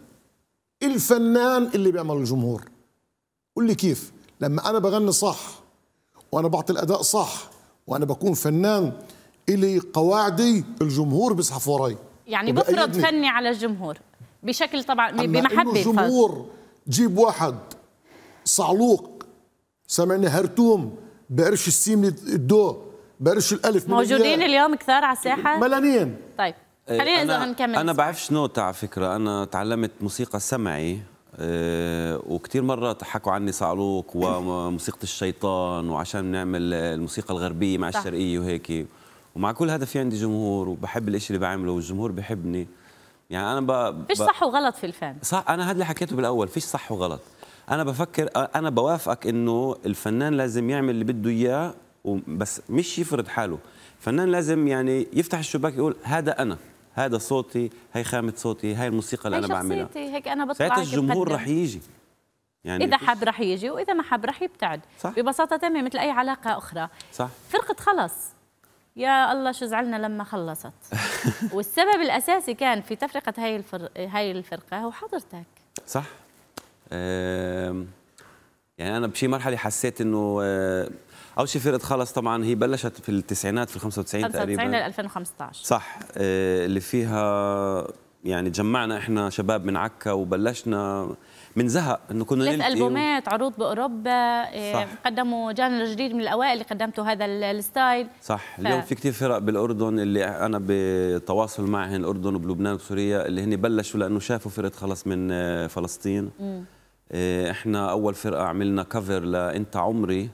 [SPEAKER 4] الفنان اللي بيعمل الجمهور. قل لي كيف؟ لما انا بغني صح وانا بعطي الاداء صح وانا بكون فنان الي قواعدي، الجمهور بيزحف وراي
[SPEAKER 1] يعني بفرض فني على الجمهور بشكل طبعا بمحبه.
[SPEAKER 4] الجمهور جيب واحد صعلوق سامعني هرتوم بقرش السين الدو بقرش الالف
[SPEAKER 1] موجودين اليوم كثار على الساحه
[SPEAKER 4] ملانين.
[SPEAKER 1] طيب خلينا اذا نكمل.
[SPEAKER 2] انا بعرفش نوت على فكره. انا تعلمت موسيقى سمعي أه وكثير مرات حكوا عني صعلوق وموسيقى الشيطان، وعشان نعمل الموسيقى الغربيه مع صح. الشرقيه وهيك. ومع كل هذا في عندي جمهور وبحب الاشي اللي بعمله والجمهور بحبني يعني. انا ب...
[SPEAKER 1] فيش صح وغلط في الفن.
[SPEAKER 2] صح، انا هذا اللي حكيته بالاول، فيش صح وغلط. انا بفكر، انا بوافقك انه الفنان لازم يعمل اللي بده اياه، بس مش يفرض حاله. الفنان لازم يعني يفتح الشباك يقول هذا انا، هذا صوتي، هي خامة صوتي، هاي الموسيقى اللي انا بعملها.
[SPEAKER 1] هيك انا بطلع
[SPEAKER 2] ساعتها الجمهور رح يجي
[SPEAKER 1] يعني. اذا حب رح يجي واذا ما حب رح يبتعد. صح. ببساطه تامه مثل اي علاقه اخرى.
[SPEAKER 2] صح.
[SPEAKER 1] فرقه خلص يا الله شو زعلنا لما خلصت. والسبب الاساسي كان في تفرقه هاي الفر... هاي الفرقه هو حضرتك.
[SPEAKER 2] صح. أه... يعني انا بشي مرحله حسيت انه أه... اول شيء فرقه خلص طبعا هي بلشت في التسعينات في ال خمسة وتسعين تقريبا
[SPEAKER 1] خمسة وتسعين ل ألفين وخمسة عشر.
[SPEAKER 2] صح. أه... اللي فيها يعني جمعنا احنا شباب من عكا وبلشنا من زهق انه كنا
[SPEAKER 1] ثلاث البومات، عروض باوروبا. صح. قدموا جانر جديد من الاوائل اللي قدمتوا هذا الستايل.
[SPEAKER 2] صح. ف... اليوم في كثير فرق بالاردن اللي انا بتواصل معهن، الاردن وبلبنان وسوريا، اللي هن بلشوا لانه شافوا فرقه خلص من فلسطين. م. احنا اول فرقه عملنا كفر لانت عمري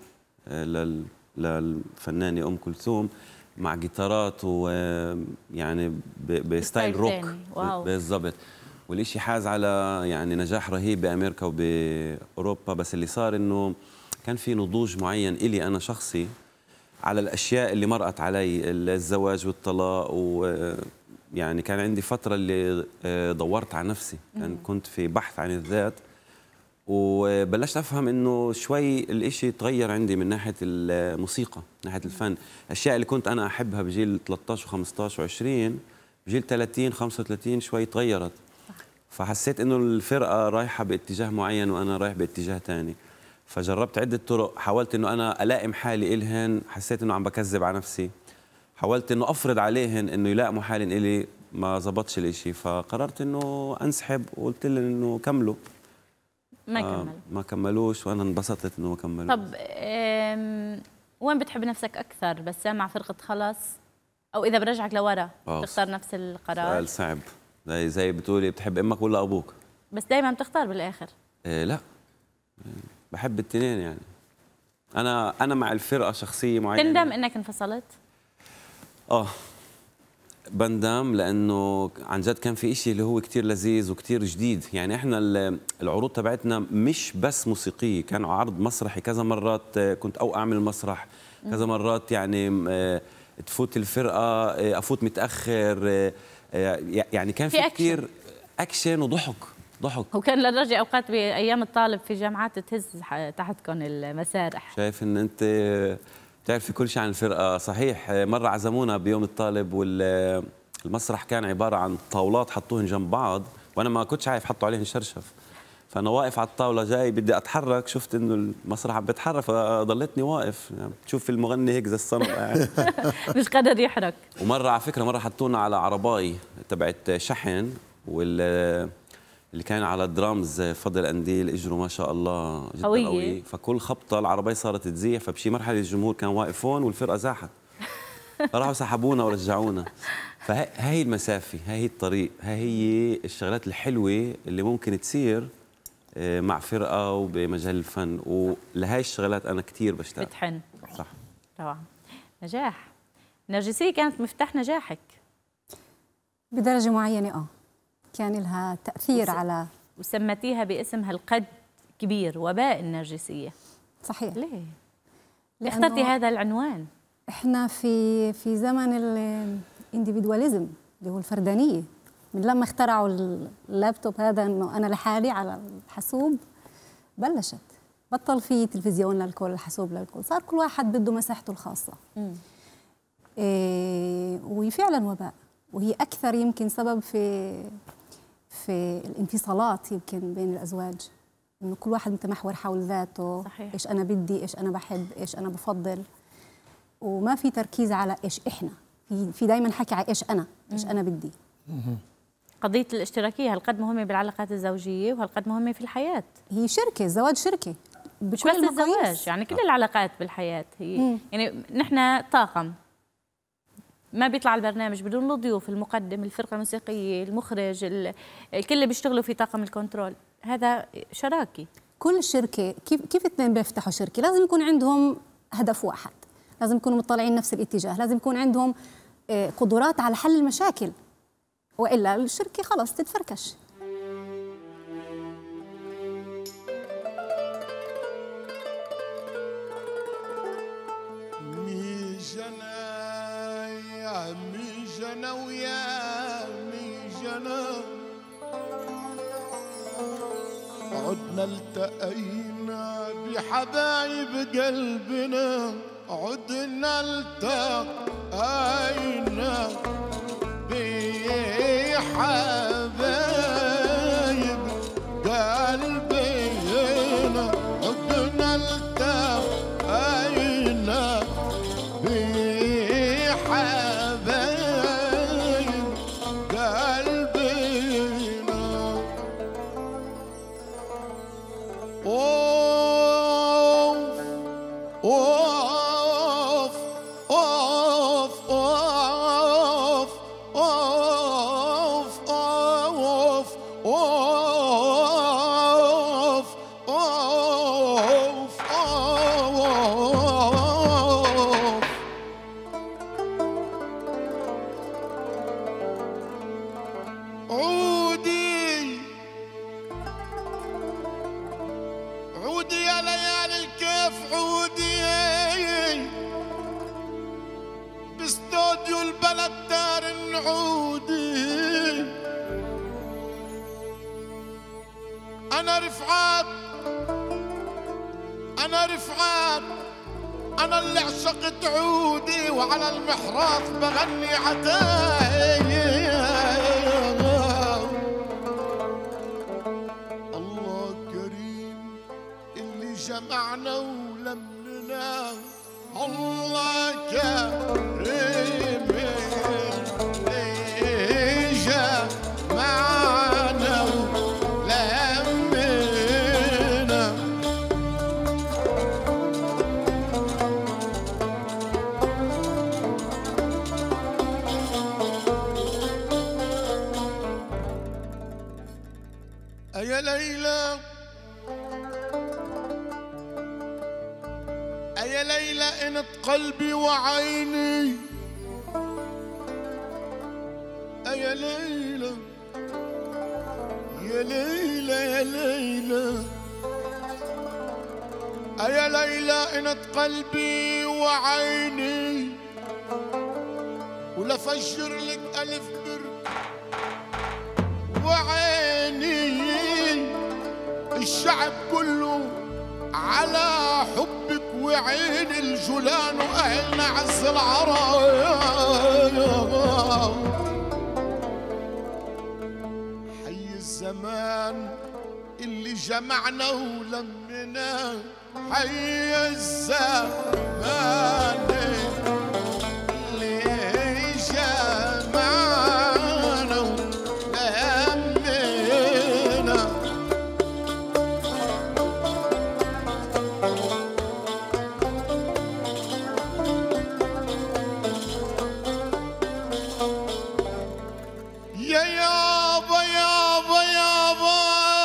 [SPEAKER 2] للفنانه ام كلثوم مع جيتارات ويعني بستايل روك بالضبط. والشيء حاز على يعني نجاح رهيب بامريكا وباوروبا. بس اللي صار انه كان في نضوج معين الي انا شخصي على الاشياء اللي مرقت علي، الزواج والطلاق، ويعني كان عندي فتره اللي دورت على نفسي، كان كنت في بحث عن الذات، وبلشت افهم انه شوي الاشي تغير عندي من ناحيه الموسيقى، من ناحيه الفن. الاشياء اللي كنت انا احبها بجيل ثلاثة عشر وخمسة عشر وعشرين بجيل ثلاثين خمسة وثلاثين شوي تغيرت. فحسيت انه الفرقه رايحه باتجاه معين وانا رايح باتجاه ثاني. فجربت عده طرق، حاولت انه انا الائم حالي الهن، حسيت انه عم بكذب على نفسي. حاولت انه افرض عليهن انه يلائموا حالي الي، ما زبطش الإشي، فقررت إنه أنسحب وقلت لهم إنه كملوا.
[SPEAKER 1] ما
[SPEAKER 2] آه
[SPEAKER 1] كملوا
[SPEAKER 2] ما كملوش، وأنا انبسطت إنه ما كملوا.
[SPEAKER 1] طب وين بتحب نفسك أكثر، بسام مع فرقة خلص أو إذا برجعك لورا تختار نفس القرار؟
[SPEAKER 2] سؤال صعب، زي زي بتقولي بتحب أمك ولا أبوك؟
[SPEAKER 1] بس دايما بتختار بالآخر.
[SPEAKER 2] إيه لا، بحب التنين يعني. أنا أنا مع الفرقة شخصية معينة.
[SPEAKER 1] تندم إنك انفصلت؟
[SPEAKER 2] آه بندم، لأنه عن جد كان في إشي اللي هو كتير لذيذ وكتير جديد. يعني إحنا العروض تبعتنا مش بس موسيقية، كان عرض مسرحي كذا مرات، كنت أو أعمل مسرح كذا مرات، يعني تفوت الفرقة أفوت متأخر، يعني كان في, في كتير أكشن وضحك ضحك.
[SPEAKER 1] وكان للرجل أوقات بأيام الطالب في جامعات تهز تحتكم المسارح.
[SPEAKER 2] شايف إن أنت بتعرفي كل شيء عن الفرقة. صحيح مرة عزمونا بيوم الطالب والمسرح كان عبارة عن طاولات حطوهن جنب بعض، وأنا ما كنتش عارف حطوا عليهن شرشف، فأنا واقف على الطاولة جاي بدي أتحرك، شفت إنه المسرح عم بيتحرك فضلتني واقف. يعني تشوف المغني هيك زي الصنم قاعد
[SPEAKER 1] مش قادر يحرك.
[SPEAKER 2] ومرة على فكرة مرة حطونا على عرباي تبعت شحن، وال اللي كان على الدرامز فضل قنديل اجره ما شاء الله جدا قوي, قوي. فكل خبطه العربيه صارت تزيح، فبشي مرحله الجمهور كان واقف هون والفرقه زاحت، فراحوا سحبونا ورجعونا. فهي المسافه، هي الطريق، هي الشغلات الحلوه اللي ممكن تصير مع فرقه وبمجال الفن، ولهي الشغلات انا كثير بشتاق.
[SPEAKER 1] بتحن.
[SPEAKER 2] صح.
[SPEAKER 1] روعه. نجاح. نرجسية كانت مفتاح نجاحك
[SPEAKER 3] بدرجه معينه. اه كان لها تأثير وس... على
[SPEAKER 1] وسمتيها باسمها القد كبير، وباء النرجسية.
[SPEAKER 3] صحيح.
[SPEAKER 1] ليه؟ ليه اخترتي هذا العنوان؟
[SPEAKER 3] احنا في في زمن الانديفيدواليزم اللي هو الفردانية. من لما اخترعوا اللابتوب هذا انه انا لحالي على الحاسوب بلشت، بطل في تلفزيون للكل، الحاسوب للكل، صار كل واحد بده مساحته الخاصة. إيه وهي فعلا وباء، وهي أكثر يمكن سبب في في الانفصالات يمكن بين الأزواج، إنه كل واحد متمحور حول ذاته.
[SPEAKER 1] صحيح.
[SPEAKER 3] إيش أنا بدي، إيش أنا بحب، إيش أنا بفضل، وما في تركيز على إيش إحنا، في في دايما حكي على إيش أنا، إيش أنا بدي.
[SPEAKER 1] قضية الاشتراكية هالقد مهمة بالعلاقات الزوجية وهالقد مهمة في الحياة.
[SPEAKER 3] هي شركة، الزواج شركة،
[SPEAKER 1] مش بس الزواج، يعني كل العلاقات بالحياة هي مم. يعني نحن طاقم، ما بيطلع البرنامج بدون الضيوف، المقدم، الفرقة الموسيقية، المخرج، الكل اللي بيشتغلوا في طاقم الكنترول، هذا شراكي.
[SPEAKER 3] كل شركة كيف كيف اثنين بيفتحوا شركة لازم يكون عندهم هدف واحد، لازم يكونوا مطلعين نفس الاتجاه، لازم يكون عندهم قدرات على حل المشاكل، وإلا الشركة خلص تتفركش.
[SPEAKER 5] ميجنا ويا ميجنا عدنا التقينا بحبايب قلبنا، عدنا التقينا بحبايب قلبنا، عدنا التقينا بحبايب قلبنا. أوف أوف أوف أوف أوف أوف أوف أوف أوف. عودي عودي يا ليالي الكيف، عودي باستوديو البلد دار عودي. أنا رفعات أنا رفعات أنا اللي عشقت عودي، وعلى المحراث بغني عتاي. الله كريم اللي جمعنا ولمنا، الله كريم اللي يا ليلى يا ليلى انت قلبي وعيني يا ليلى يا ليلى يا ليلى يا ليلى انت قلبي وعيني ولفجر لك ألف بر وعيني الشعب كله على حبك وعين الجولان وأهلنا عز العرايا حي الزمان اللي جمعنا ولمنا حي الزمان اللي جمعنا ولمنا يا يابا يابا يابا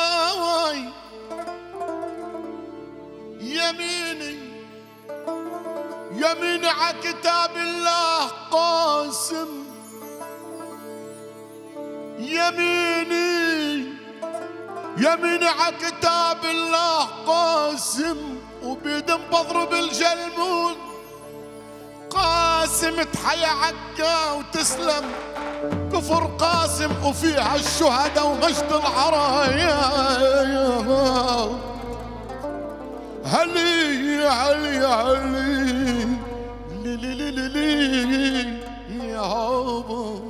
[SPEAKER 5] يميني يميني ع كتاب الله قاسم يميني يميني ع كتاب الله قاسم وبيدم بضرب الجلمون قاسم تحيا عكا وتسلم كفر قاسم وفيها الشهداء ومجد العرايا هلي هلي هلي لي لي لي لي لي يا هابا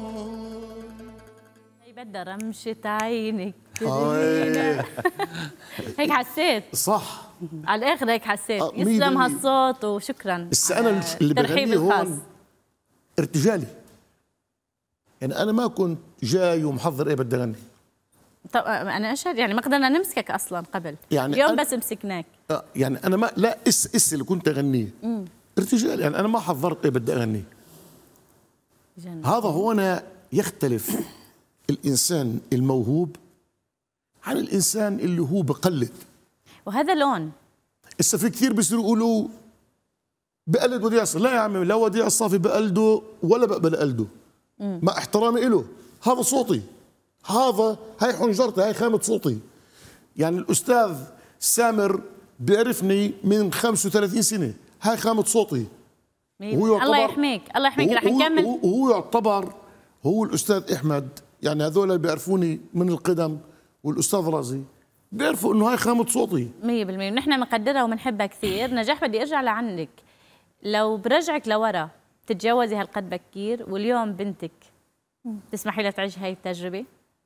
[SPEAKER 1] بدها رمشة عينك
[SPEAKER 4] آه.
[SPEAKER 1] هيك حسيت
[SPEAKER 4] صح
[SPEAKER 1] على الاخر هيك حسيت
[SPEAKER 4] آه،
[SPEAKER 1] يسلم هالصوت وشكرا.
[SPEAKER 4] بس انا اللي بغنيه هون ارتجالي، يعني انا ما كنت جاي ومحضر ايه بدي اغني.
[SPEAKER 1] طب انا اشهد يعني ما قدرنا نمسكك اصلا قبل
[SPEAKER 4] يعني
[SPEAKER 1] اليوم بس مسكناك.
[SPEAKER 4] آه يعني انا ما لا اس اس اللي كنت اغنيه ارتجالي، يعني انا ما حضرت ايه بدي اغني.
[SPEAKER 1] جنة.
[SPEAKER 4] هذا هنا يختلف الانسان الموهوب عن الانسان اللي هو بقلد.
[SPEAKER 1] وهذا لون.
[SPEAKER 4] هسه في كثير بيصيروا يقولوا بقلد وديع الصافي، لا يا عمي لا وديع الصافي بقلده ولا بقبل قلده. مع احترامي له، هذا صوتي، هذا هاي حنجرتي، هاي خامة صوتي. يعني الأستاذ سامر بيعرفني من خمسة وثلاثين سنة، هاي خامة صوتي.
[SPEAKER 1] الله يحميك الله يحميك. رح نكمل.
[SPEAKER 4] وهو يعتبر هو الأستاذ أحمد، يعني هذول بيعرفوني من القدم، والأستاذ رازي بيعرفوا إنه هاي خامة صوتي
[SPEAKER 1] مية بالمية. ونحن بنقدرها وبنحبها كثير. نجاح بدي أرجع لعندك، لو برجعك لورا تتجوزي هالقد بكير واليوم بنتك تسمحي لها تعيش هاي التجربة؟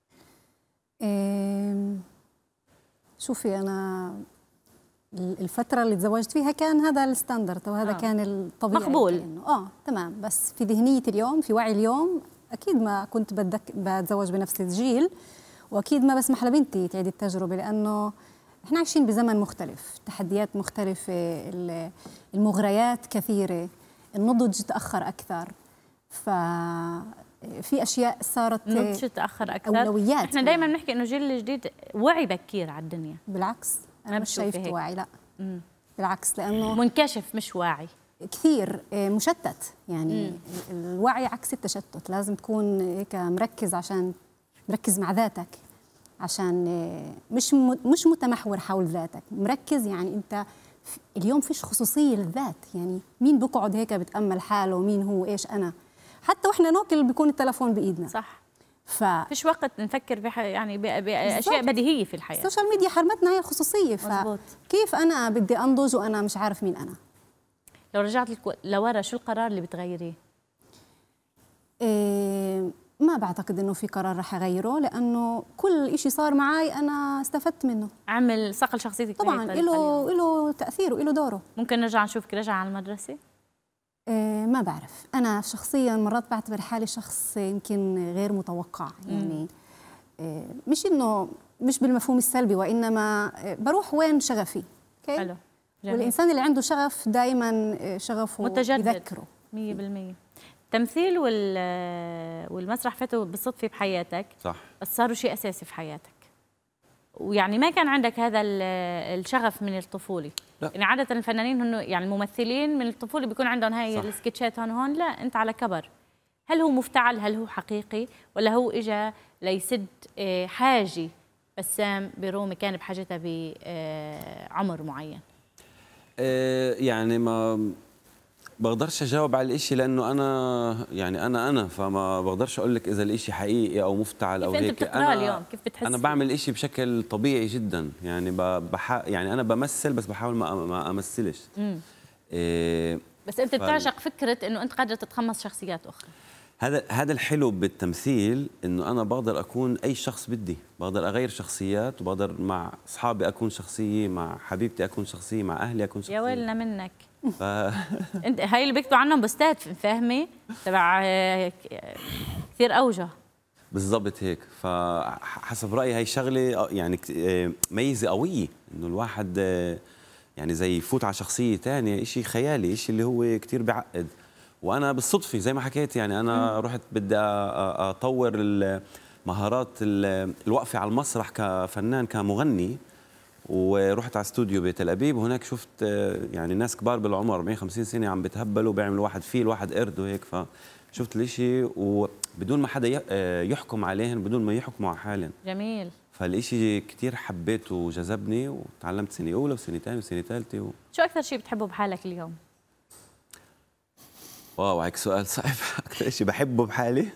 [SPEAKER 3] إيه شوفي أنا الفترة اللي تزوجت فيها كان هذا الستاندرد وهذا آه. كان الطبيعي
[SPEAKER 1] مقبول.
[SPEAKER 3] كأنه. اه تمام، بس في ذهنية اليوم في وعي اليوم أكيد ما كنت بدك بتزوج بنفس الجيل، وأكيد ما بسمح لبنتي تعيد التجربة، لأنه احنا عايشين بزمن مختلف، تحديات مختلفة، المغريات كثيرة، النضج تأخر أكثر، ففي أشياء صارت
[SPEAKER 1] النضج تأخر أكثر.
[SPEAKER 3] أولويات.
[SPEAKER 1] احنا دائما بنحكي إنه الجيل الجديد وعي بكير على الدنيا.
[SPEAKER 3] بالعكس أنا مش شايفته واعي، لا
[SPEAKER 1] مم.
[SPEAKER 3] بالعكس، لأنه
[SPEAKER 1] منكشف مش واعي
[SPEAKER 3] كثير، مشتت. يعني مم. الوعي عكس التشتت، لازم تكون هيك مركز، عشان مركز مع ذاتك، عشان مش مش متمحور حول ذاتك، مركز. يعني انت اليوم فيش خصوصيه للذات، يعني مين بقعد هيك بتامل حاله مين هو ايش انا، حتى واحنا ناكل بيكون التلفون بايدنا.
[SPEAKER 1] صح.
[SPEAKER 3] ف
[SPEAKER 1] فيش وقت نفكر بح... يعني باشياء بديهيه في الحياه.
[SPEAKER 3] السوشيال ميديا حرمتنا هاي الخصوصيه، فكيف انا بدي انضج وانا مش عارف مين انا؟
[SPEAKER 1] لو رجعت لك لورا شو القرار اللي بتغيريه؟
[SPEAKER 3] إيه ما بعتقد انه في قرار رح اغيره، لانه كل شيء صار معي انا استفدت منه. عمل
[SPEAKER 1] صقل شخصيتك
[SPEAKER 3] طبعا، له له تاثيره وله دوره.
[SPEAKER 1] ممكن نرجع نشوفك رجع على المدرسه؟
[SPEAKER 3] إيه ما بعرف، انا شخصيا مرات بعتبر حالي شخص يمكن غير متوقع. يعني إيه مش انه مش بالمفهوم السلبي، وانما بروح وين شغفي. اوكي
[SPEAKER 1] حلو.
[SPEAKER 3] والانسان اللي عنده شغف دائما شغفه
[SPEAKER 1] متجدد
[SPEAKER 3] يذكره.
[SPEAKER 1] مية بالمية. التمثيل والمسرح فاتوا بالصدفه بحياتك،
[SPEAKER 2] صح،
[SPEAKER 1] بس صاروا شيء اساسي في حياتك. ويعني ما كان عندك هذا الشغف من الطفوله.
[SPEAKER 2] لا.
[SPEAKER 1] يعني عاده الفنانين هن يعني الممثلين من الطفوله بيكون عندهم هاي السكتشات هون هون، لا انت على كبر. هل هو مفتعل؟ هل هو حقيقي؟ ولا هو اجى ليسد حاجه بسام برومي كان بحاجتها بعمر معين؟
[SPEAKER 2] يعني ما بقدرش اجاوب على الاشي لانه انا يعني انا انا فما بقدرش اقول لك اذا الاشي حقيقي او مفتعل او
[SPEAKER 1] كيف
[SPEAKER 2] هيك.
[SPEAKER 1] انت بتقراه اليوم؟ كيف بتحس؟
[SPEAKER 2] انا بعمل الاشي بشكل طبيعي جدا، يعني بح يعني انا بمثل بس بحاول ما ما امثلش.
[SPEAKER 1] إيه بس انت بتعشق فكره انه انت قادر تتقمص شخصيات اخرى.
[SPEAKER 2] هذا هذا الحلو بالتمثيل، انه انا بقدر اكون اي شخص بدي، بقدر اغير شخصيات، وبقدر مع اصحابي اكون شخصيه، مع حبيبتي اكون شخصيه، مع اهلي اكون شخصيه.
[SPEAKER 1] يا ويلنا منك.
[SPEAKER 2] ف...
[SPEAKER 1] انت هاي اللي بيكتبوا عنهم بوستات فاهمه تبع كثير اوجه.
[SPEAKER 2] بالضبط هيك. فحسب رايي هي شغله يعني ميزه قويه، انه الواحد يعني زي يفوت على شخصيه ثانيه، شيء خيالي، شيء اللي هو كثير بيعقد. وانا بالصدفه زي ما حكيت يعني انا م. رحت بدي اطور مهارات الوقفه على المسرح كفنان كمغني، ورحت على استوديو بتل ابيب، وهناك شفت يعني ناس كبار بالعمر أربعين خمسين سنه عم بتهبلوا، بيعملوا واحد فيل واحد قرد وهيك. فشفت الاشي وبدون ما حدا يحكم عليهم، بدون ما يحكموا على حالهم.
[SPEAKER 1] جميل.
[SPEAKER 2] فالاشي كثير حبيته وجذبني، وتعلمت سنه اولى وسنه ثانيه وسنه ثالثه. و...
[SPEAKER 1] شو اكثر شيء بتحبه بحالك اليوم؟
[SPEAKER 2] واو هيك سؤال صعب. اكثر شيء بحبه بحالي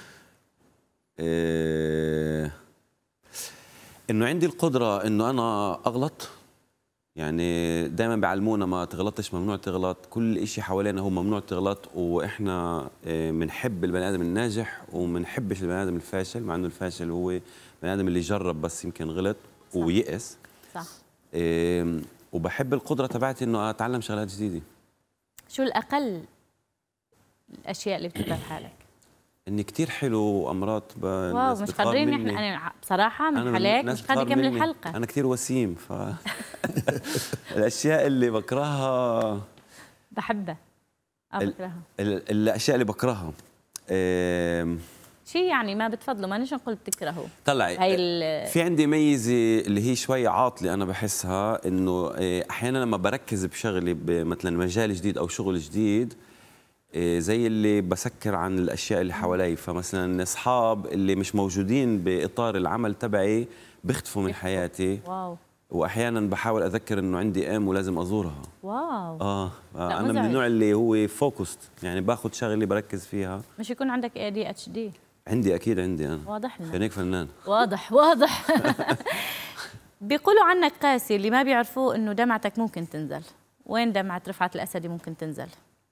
[SPEAKER 2] إيه... انه عندي القدره انه انا اغلط. يعني دائما بيعلمونا ما تغلطش، ممنوع تغلط، كل شيء حوالينا هو ممنوع تغلط، واحنا بنحب البني ادم الناجح وما بنحبش البني ادم الفاشل، مع انه الفاشل هو البني ادم اللي جرب بس يمكن غلط ويئس.
[SPEAKER 1] صح.
[SPEAKER 2] إيه... وبحب القدره تبعتي انه اتعلم شغلات جديده.
[SPEAKER 1] شو الاقل الاشياء اللي بتحبها بحالك؟
[SPEAKER 2] اني كثير حلو وامرات
[SPEAKER 1] واو مش قادرين احنا يعني بصراحه من حالك مش قادر اكمل الحلقه.
[SPEAKER 2] انا كثير وسيم. ف الاشياء اللي بكرهها
[SPEAKER 1] بحبها. اه بكرهها.
[SPEAKER 2] الاشياء اللي بكرهها إيه...
[SPEAKER 1] شيء يعني ما بتفضله، ما نيش نقول بتكرهه.
[SPEAKER 2] طلعي هي في عندي ميزه اللي هي شوي عاطله انا بحسها، انه احيانا لما بركز بشغلي مثلا مجال جديد او شغل جديد، زي اللي بسكر عن الاشياء اللي حوالي. فمثلا اصحاب اللي مش موجودين باطار العمل تبعي بيختفوا من حياتي.
[SPEAKER 1] واو.
[SPEAKER 2] واحيانا بحاول اذكر انه عندي ام ولازم ازورها.
[SPEAKER 1] واو.
[SPEAKER 2] اه انا من النوع اللي هو فوكست، يعني باخذ شغله بركز فيها.
[SPEAKER 1] مش يكون عندك اي دي اتش دي؟
[SPEAKER 2] عندي اكيد عندي انا.
[SPEAKER 1] واضح لنا.
[SPEAKER 2] هيك فنان.
[SPEAKER 1] واضح واضح. بيقولوا عنك قاسي، اللي ما بيعرفوه انه دمعتك ممكن تنزل. وين دمعة رفعت الاسدي ممكن تنزل؟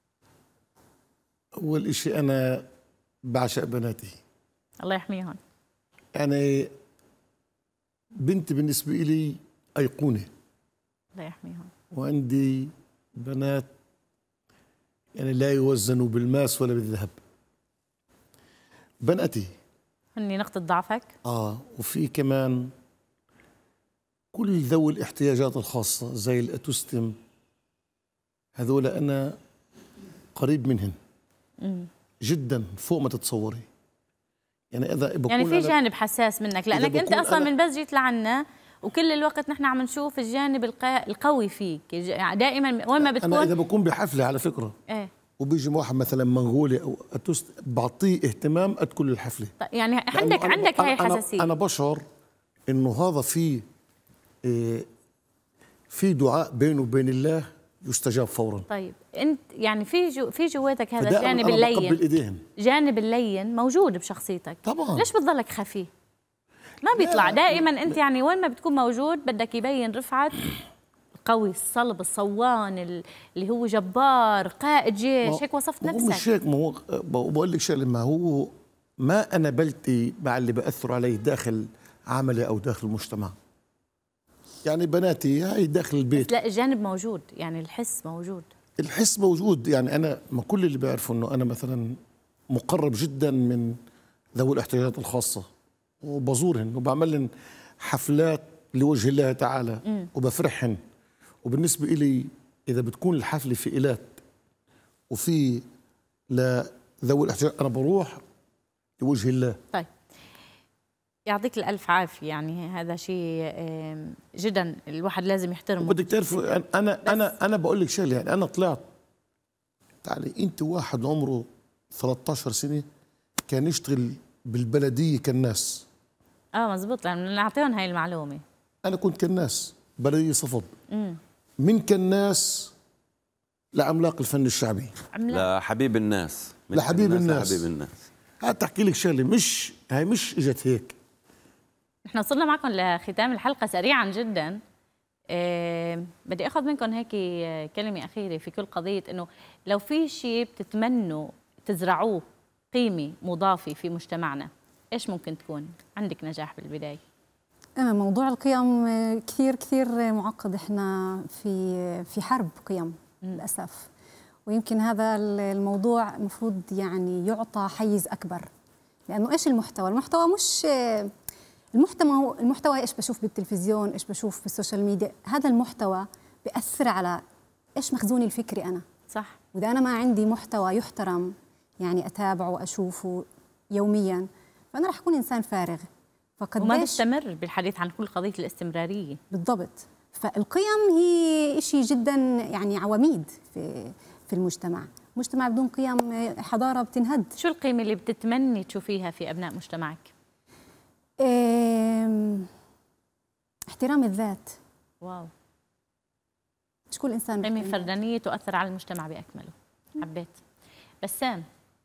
[SPEAKER 4] أول شيء أنا بعشق بناتي،
[SPEAKER 1] الله يحميهم.
[SPEAKER 4] يعني بنتي بالنسبة لي أيقونة،
[SPEAKER 1] الله يحميهم.
[SPEAKER 4] وعندي بنات يعني لا يوزنوا بالماس ولا بالذهب. بناتي
[SPEAKER 1] هني نقطة ضعفك؟
[SPEAKER 4] آه وفي كمان كل ذوي الاحتياجات الخاصة زي الأوتستم، هذول أنا قريب منهن جدا فوق ما تتصوري. يعني اذا بكون
[SPEAKER 1] يعني في جانب حساس منك، لانك انت اصلا من بس جيت لعنا وكل الوقت نحن عم نشوف الجانب القوي فيك دائما وين ما بتكون.
[SPEAKER 4] انا اذا بكون بحفله على فكره
[SPEAKER 1] ايه
[SPEAKER 4] وبيجي واحد مثلا منغولي او أتوست بعطيه اهتمام قد كل الحفله.
[SPEAKER 1] طيب يعني عندك عندك هاي حساسيه.
[SPEAKER 4] انا بشعر انه هذا في إيه في دعاء بينه وبين الله يستجاب فورا.
[SPEAKER 1] طيب انت يعني في جو في جواتك هذا الجانب اللين، جانب اللين موجود بشخصيتك
[SPEAKER 4] طبعا.
[SPEAKER 1] ليش بتضلك خفي؟ ما بيطلع دائما انت يعني وين ما بتكون موجود بدك يبين رفعت قوي الصلب الصوان اللي هو جبار قائد جيش، هيك وصفت نفسك.
[SPEAKER 4] هو مش هيك، ما هو بقول لك شغله، ما هو ما انا بلتي مع اللي بأثر عليه داخل عملي او داخل المجتمع. يعني بناتي هاي داخل البيت
[SPEAKER 1] لا الجانب موجود، يعني الحس موجود.
[SPEAKER 4] الحس موجود. يعني انا ما كل اللي بيعرفوا انه انا مثلا مقرب جدا من ذوي الاحتياجات الخاصه وبزورهن وبعمل لهم حفلات لوجه الله تعالى م. وبفرحهن. وبالنسبه إلي اذا بتكون الحفله في إيلات وفي لذوي الاحتياجات انا بروح لوجه الله.
[SPEAKER 1] طيب يعطيك الألف عافية، يعني هذا شيء جدا الواحد لازم يحترمه.
[SPEAKER 4] بدك تعرفوا أنا أنا أنا بقول لك شغلة، يعني أنا طلعت، تعالي أنت واحد عمره ثلاثة عشر سنة كان يشتغل بالبلدية كالناس.
[SPEAKER 1] اه مزبوط، لأن نعطيهم هاي المعلومة.
[SPEAKER 4] أنا كنت كالناس بلدية صفد. امم من كالناس لعملاق الفن الشعبي،
[SPEAKER 2] لحبيب الناس،
[SPEAKER 4] لحبيب الناس
[SPEAKER 2] لحبيب الناس.
[SPEAKER 4] هات تحكي لك شغله، مش هاي مش اجت هيك.
[SPEAKER 1] نحن وصلنا معكم لختام الحلقه سريعا جدا. أه بدي اخذ منكم هيك كلمه اخيره في كل قضيه، انه لو في شيء بتتمنوا تزرعوه قيمه مضافه في مجتمعنا، ايش ممكن تكون؟ عندك نجاح بالبدايه.
[SPEAKER 3] موضوع القيم كثير كثير معقد، احنا في في حرب قيم للاسف، ويمكن هذا الموضوع المفروض يعني يعطى حيز اكبر، لانه ايش المحتوى؟ المحتوى مش المحتوى المحتوى ايش بشوف بالتلفزيون، ايش بشوف بالسوشيال ميديا، هذا المحتوى بيأثر على ايش مخزوني الفكري انا.
[SPEAKER 1] صح.
[SPEAKER 3] واذا انا ما عندي محتوى يحترم يعني اتابعه واشوفه يوميا، فانا رح اكون انسان فارغ.
[SPEAKER 1] فقد وما بستمر بالحديث عن كل قضيه الاستمراريه.
[SPEAKER 3] بالضبط. فالقيم هي شيء جدا يعني عواميد في في المجتمع، مجتمع بدون قيم حضاره بتنهد.
[SPEAKER 1] شو القيمه اللي بتتمني تشوفيها في ابناء مجتمعك؟
[SPEAKER 3] إيه... احترام الذات.
[SPEAKER 1] واو.
[SPEAKER 3] مش كل انسان
[SPEAKER 1] قيمه فردانيه تؤثر على المجتمع باكمله. حبيت. بسام،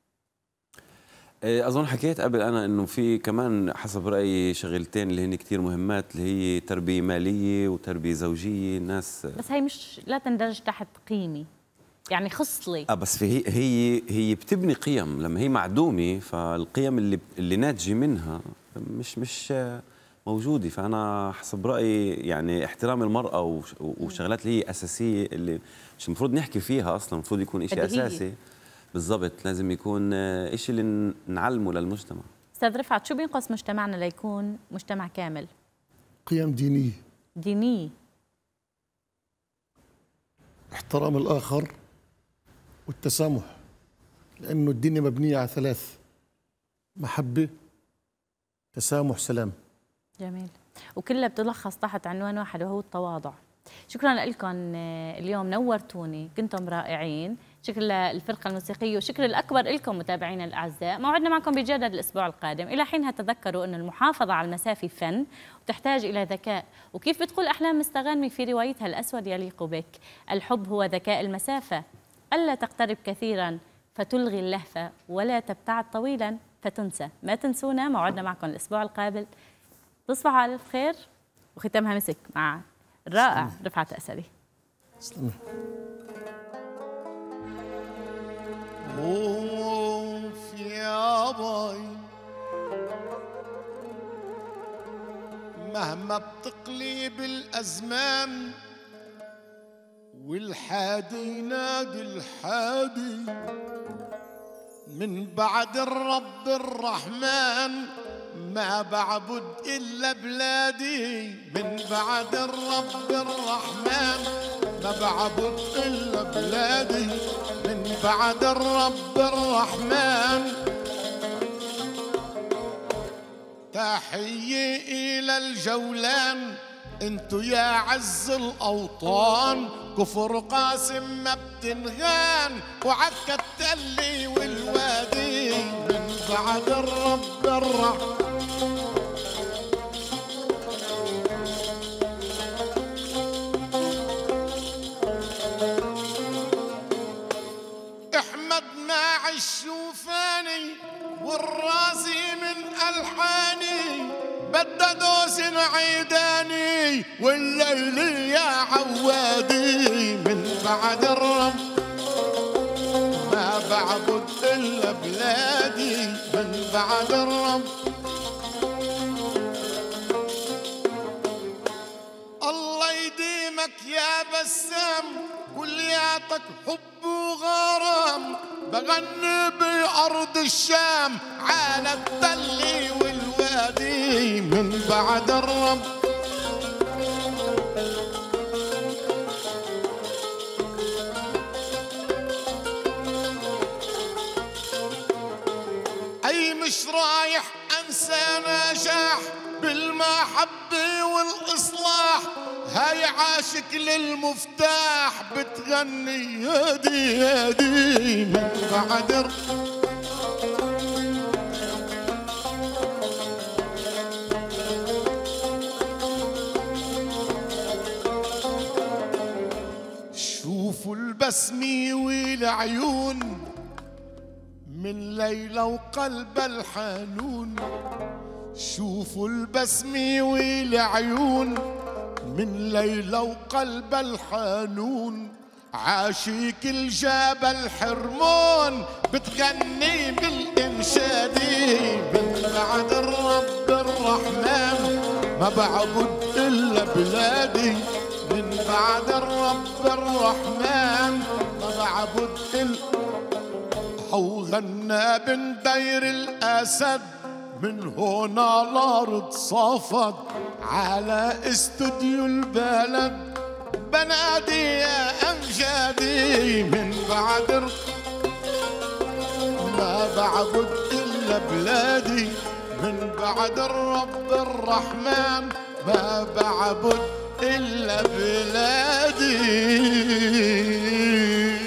[SPEAKER 2] اظن حكيت قبل انا انه في كمان حسب رايي شغلتين اللي هن كثير مهمات، اللي هي تربيه ماليه وتربيه زوجيه. الناس
[SPEAKER 1] بس هي مش لا تندرج تحت قيمه، يعني خصلي.
[SPEAKER 2] اه بس في هي هي هي بتبني قيم. لما هي معدومه فالقيم اللي اللي ناتجه منها مش مش موجوده. فانا حسب رايي يعني احترام المراه وشغلات اللي هي اساسيه، اللي مش المفروض نحكي فيها اصلا، المفروض يكون شيء اساسي. بالضبط، لازم يكون شيء اللي نعلمه للمجتمع.
[SPEAKER 1] استاذ رفعت، شو بينقص مجتمعنا ليكون مجتمع كامل؟
[SPEAKER 4] قيم دينيه.
[SPEAKER 1] دينيه.
[SPEAKER 4] احترام الآخر والتسامح، لأنه الدنيا مبنية على ثلاث: محبة، تسامح، سلام.
[SPEAKER 1] جميل. وكلها بتلخص تحت عنوان واحد وهو التواضع. شكرا لكم اليوم، نورتوني، كنتم رائعين. شكرا للفرقة الموسيقية وشكرا الأكبر لكم متابعينا الأعزاء. موعدنا معكم بيتجدد الأسبوع القادم. إلى حينها تذكروا أن المحافظة على المسافة فن وتحتاج إلى ذكاء، وكيف بتقول أحلام مستغانمي في روايتها الأسود يليق بك: الحب هو ذكاء المسافة، ألا تقترب كثيرا فتلغي اللهفة، ولا تبتعد طويلا فتنسى. ما تنسونا. موعدنا معكم الأسبوع القابل. تصبحوا على الخير. وختامها مسك مع الرائع رفعت أسدي.
[SPEAKER 5] اوف يا باي، مهما بتقلب الازمان والحادي ينادي الحادي، من بعد الرب الرحمن ما بعبد إلا بلادي. من بعد الرب الرحمن ما بعبد إلا بلادي. من بعد الرب الرحمن تحية إلى الجولان، انتو يا عز الأوطان. كفر قاسم ما بتنغان وعكا التلي والوادي. من بعد الرب الرحمن احمد مع الشوفاني والرازي من ألحاني، بددوس عيداني والليل يا عوادي. من بعد الرب ما بعبد إلا بلادي. من بعد الرب الله يديمك يا بسام، كلياتك حب وغرام. بغني بأرض الشام على التل والوادي. من بعد الرب أي مش رايح إنسان نجاح بالمحبة والإصلاح، هاي عاشق للمفتاح بتغني هادي هادي من بعد. شوفوا البسمة والعيون من ليلى وقلب الحنون، شوفوا البسمة والعيون من ليلى وقلب الحنون، عاشق الجبل حرمون بتغني بالإنشادي من بعد الرب الرحمن ما بعبد إلا بلادي، من بعد الرب الرحمن ما بعبد إلا. وغنى بن دير الأسد من هنا الأرض صفد على استوديو البلد بنادي يا أمجادي من بعد ما بعبد إلا بلادي، من بعد الرب الرحمن ما بعبد إلا بلادي.